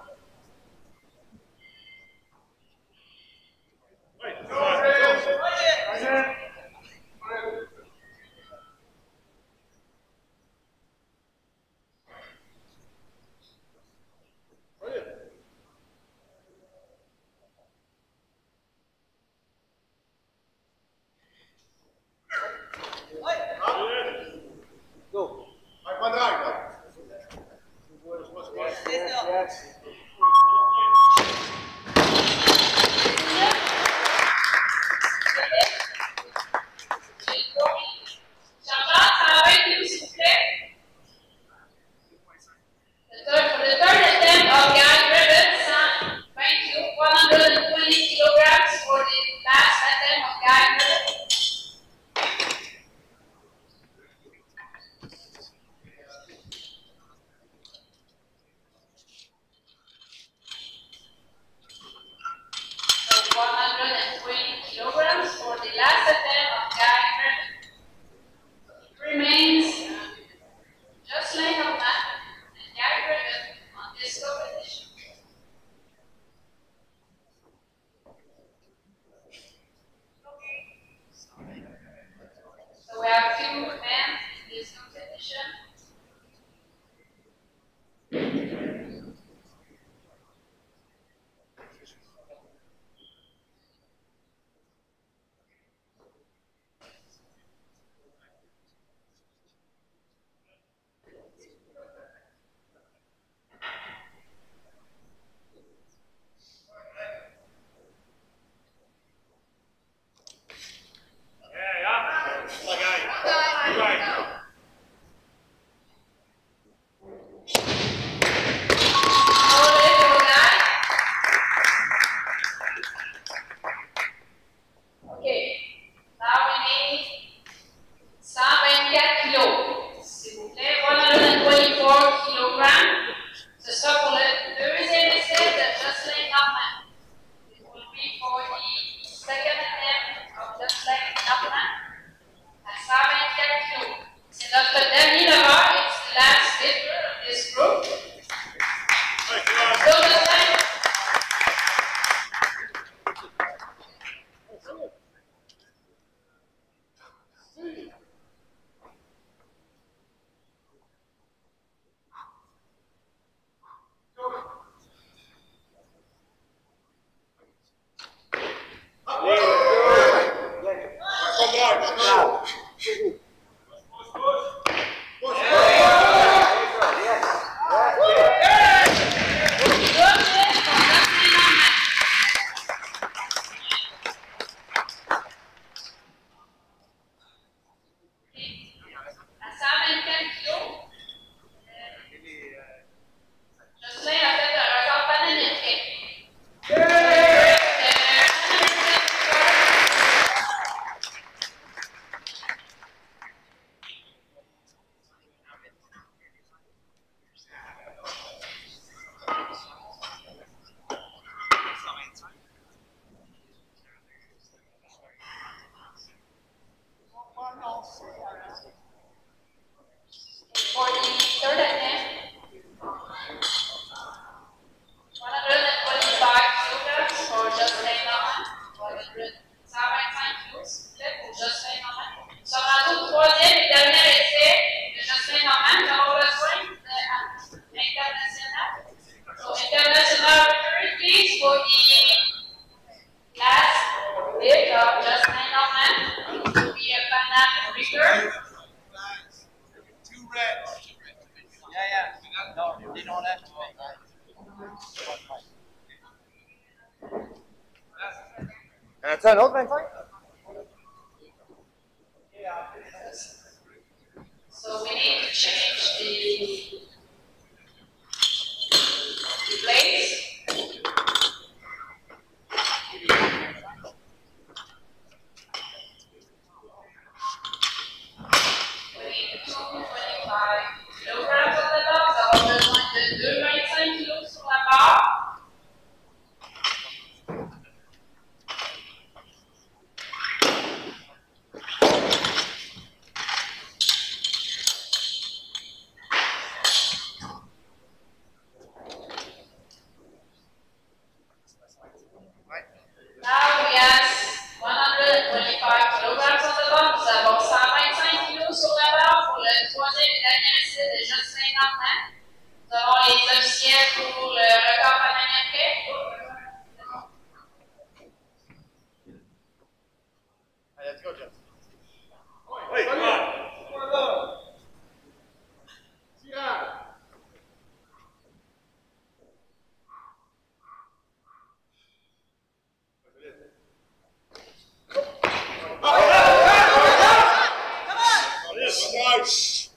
Speaker 4: Go.
Speaker 1: Right, one down.
Speaker 4: Yes.
Speaker 2: The third, for the third attempt of Guy Griffith, one hundred twenty kilograms for the last attempt of Guy Griffith. So one hundred twenty kilograms for the last attempt of Guy Griffith. It remains just like a mat and Guy Griffith on this competition. So we have two men in this competition.
Speaker 1: Yeah, yeah. Like I. Right.
Speaker 2: Hold it, hold that. Okay. Now we need cent vingt-quatre kilos. S'il vous plaît, one hundred twenty-four kilograms. Ce sera pour le deuxième essai de Jocelyn Norman. It will be for the second attempt of Jocelyn Norman à cent vingt-quatre kilos. C'est notre dernier leveur, it's the last lifter of this group.
Speaker 1: Right, come on.
Speaker 2: So Jocelyn,
Speaker 5: En as-tu un autre vingt-cinq?
Speaker 2: So we need to change the, the blades. We need two twenty-five kilograms on the box. Alors besoin de deux vingt-cinq kilos sur la barre. Now we have one hundred twenty-five kilograms on the box. Nous avons cent vingt-cinq kilos sur la barre pour le troisième et dernier essai de jeunes cinquante ans. Nous avons les officiels pour le record panaméricain.
Speaker 5: Allez, let's go, Jeff.
Speaker 1: Oui, come on. Nice.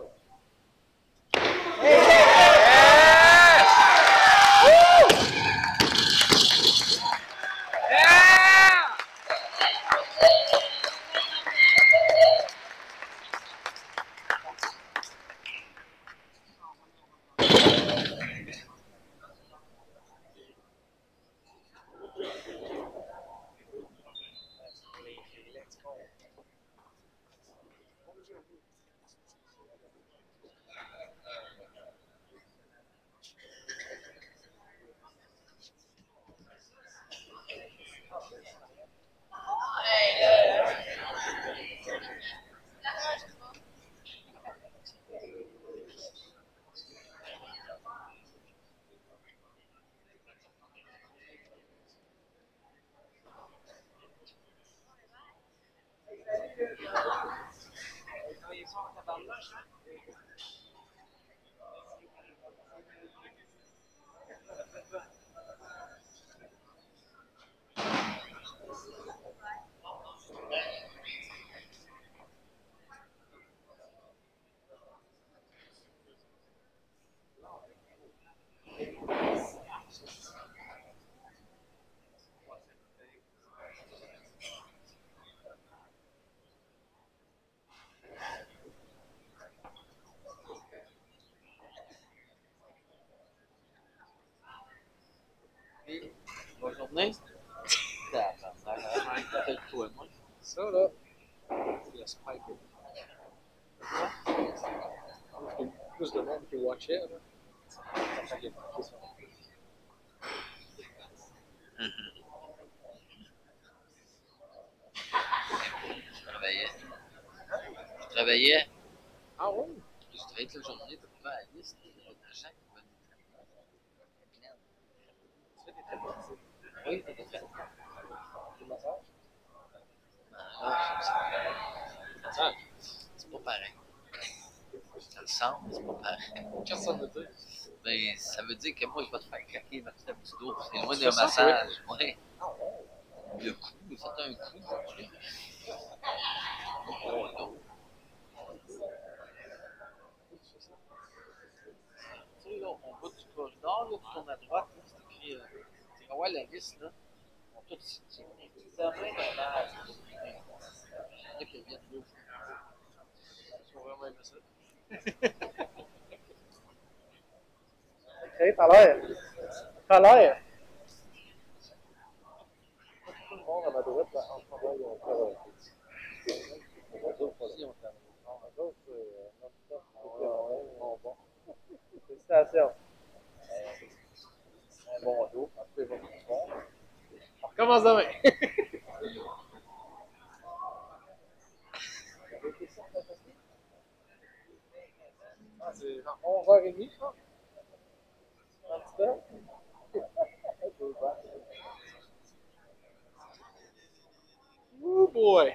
Speaker 3: Bonne journée. Toi, moi.
Speaker 4: Ça, là, c'est le spike. Plus de monde qui watchait, là. Ça fait qu'il y a pas de questions.
Speaker 3: Je travaillais. Je travaillais.
Speaker 4: Ah oui?
Speaker 3: Je travaillais toute la journée, t'as pas la liste. L'argent qui va
Speaker 4: Tu fais des traitements, c'est
Speaker 3: Oui, t'as des traitements.
Speaker 4: des massages?
Speaker 3: Ah, c'est pas pareil. Ça le semble, mais c'est pas pareil.
Speaker 4: Qu'est-ce que ça veut dire?
Speaker 3: Ben, ça veut dire que moi, je vais te faire craquer ma petite abdominaux. C'est loin
Speaker 4: Tu
Speaker 3: d'un
Speaker 4: fais ça,
Speaker 3: massage. Ouais.
Speaker 4: Ah ouais?
Speaker 3: Le coup, c'est un coup. Tu sais, là, on va du corridor, là, tu tournes à droite, là, c'est écrit. Euh, c'est ouais, la liste, là. On tout c'est examen d'un âge. Là, qui viennent deux fois.
Speaker 4: Ils sont vraiment aimé ça. Ok, t'as l'air. T'as l'air. Tout le monde à ma droite, là, en ce moment, ils ont fait. Les autres aussi ont fait. Les autres, euh, non-stop. Ils sont bons. Félicitations. Un bon dos. Après, ils vont tout bon. On recommence demain. Ah, c'est genre onze heures trente, je pense. Un petit peu. Oh boy.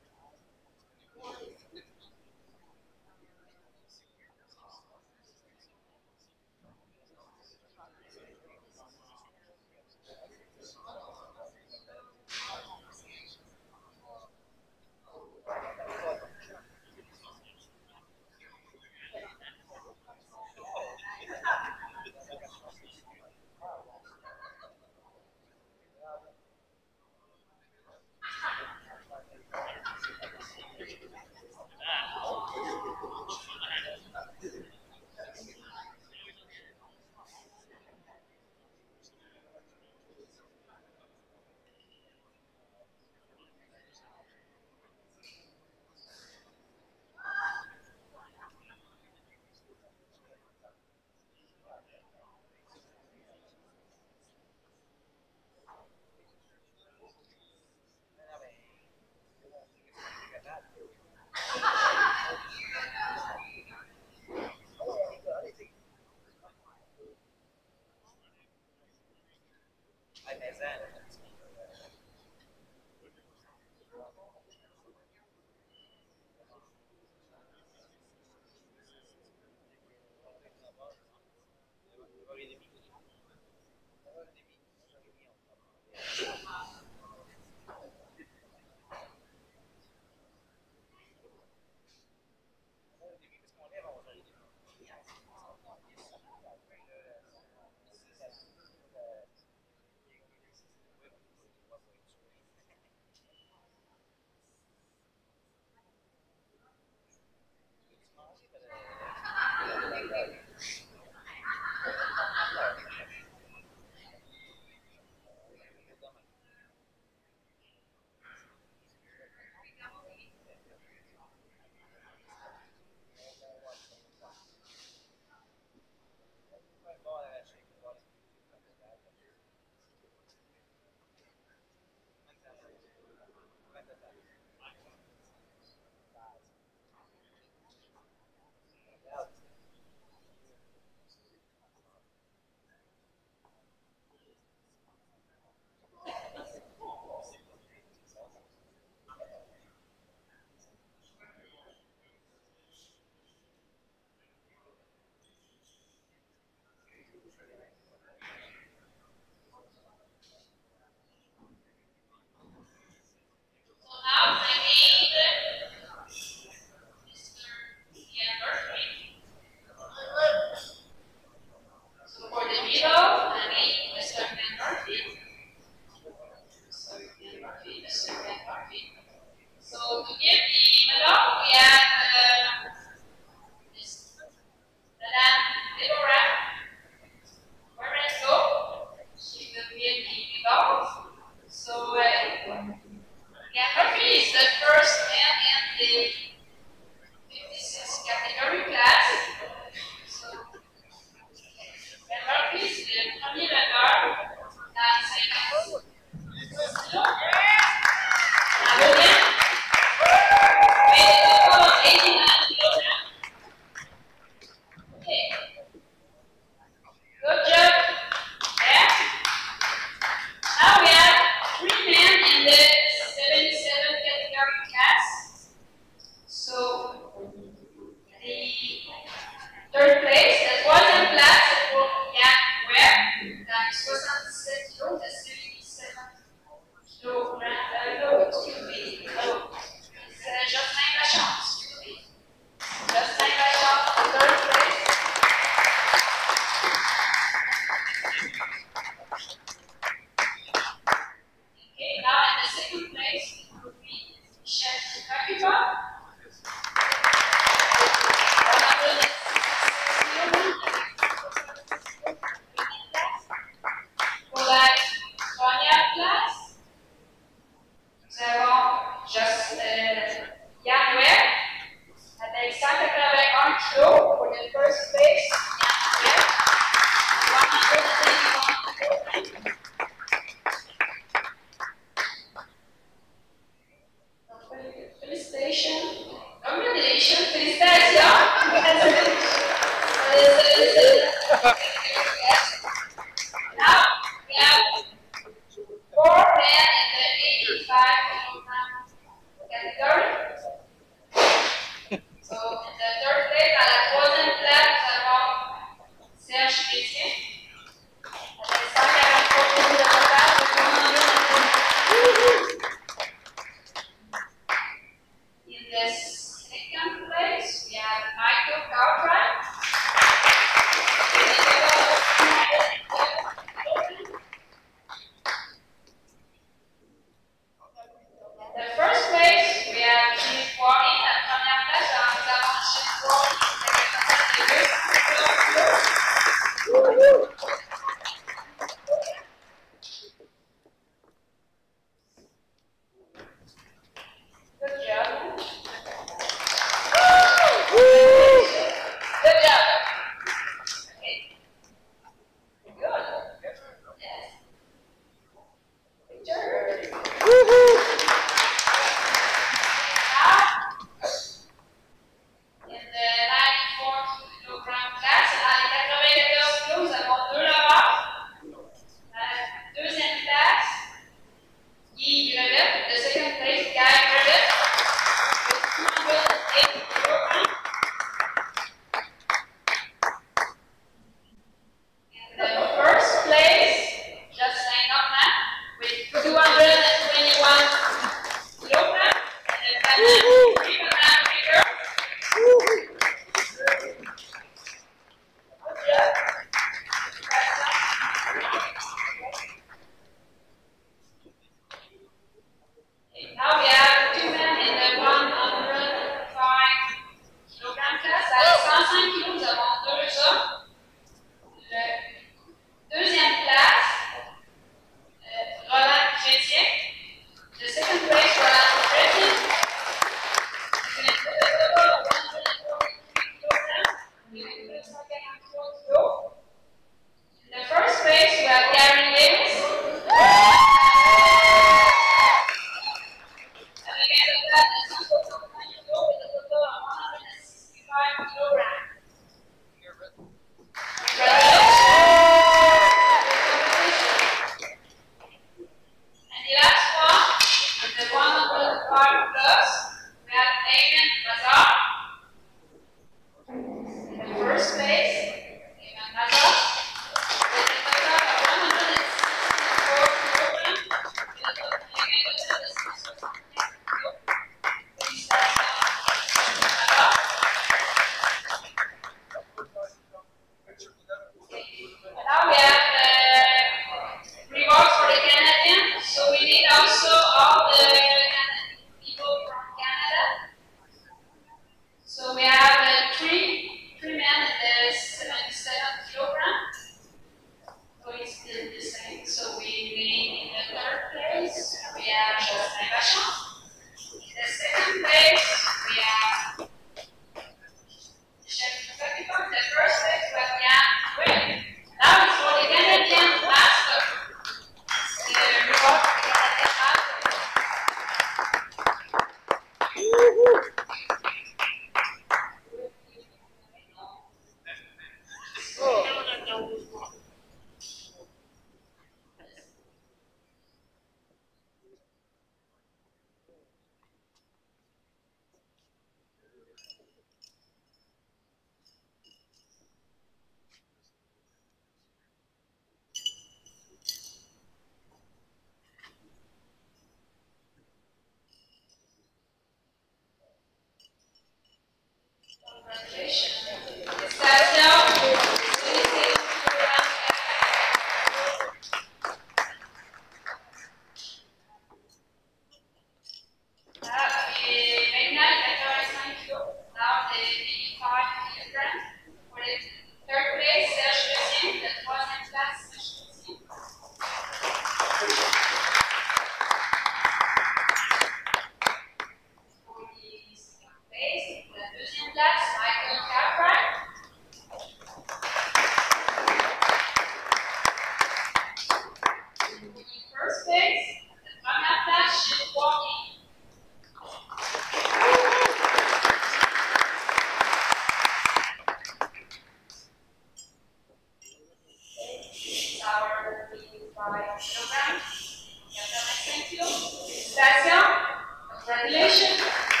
Speaker 2: five kilograms. quatre-vingt-cinq kilos. Félicitations. Congratulations.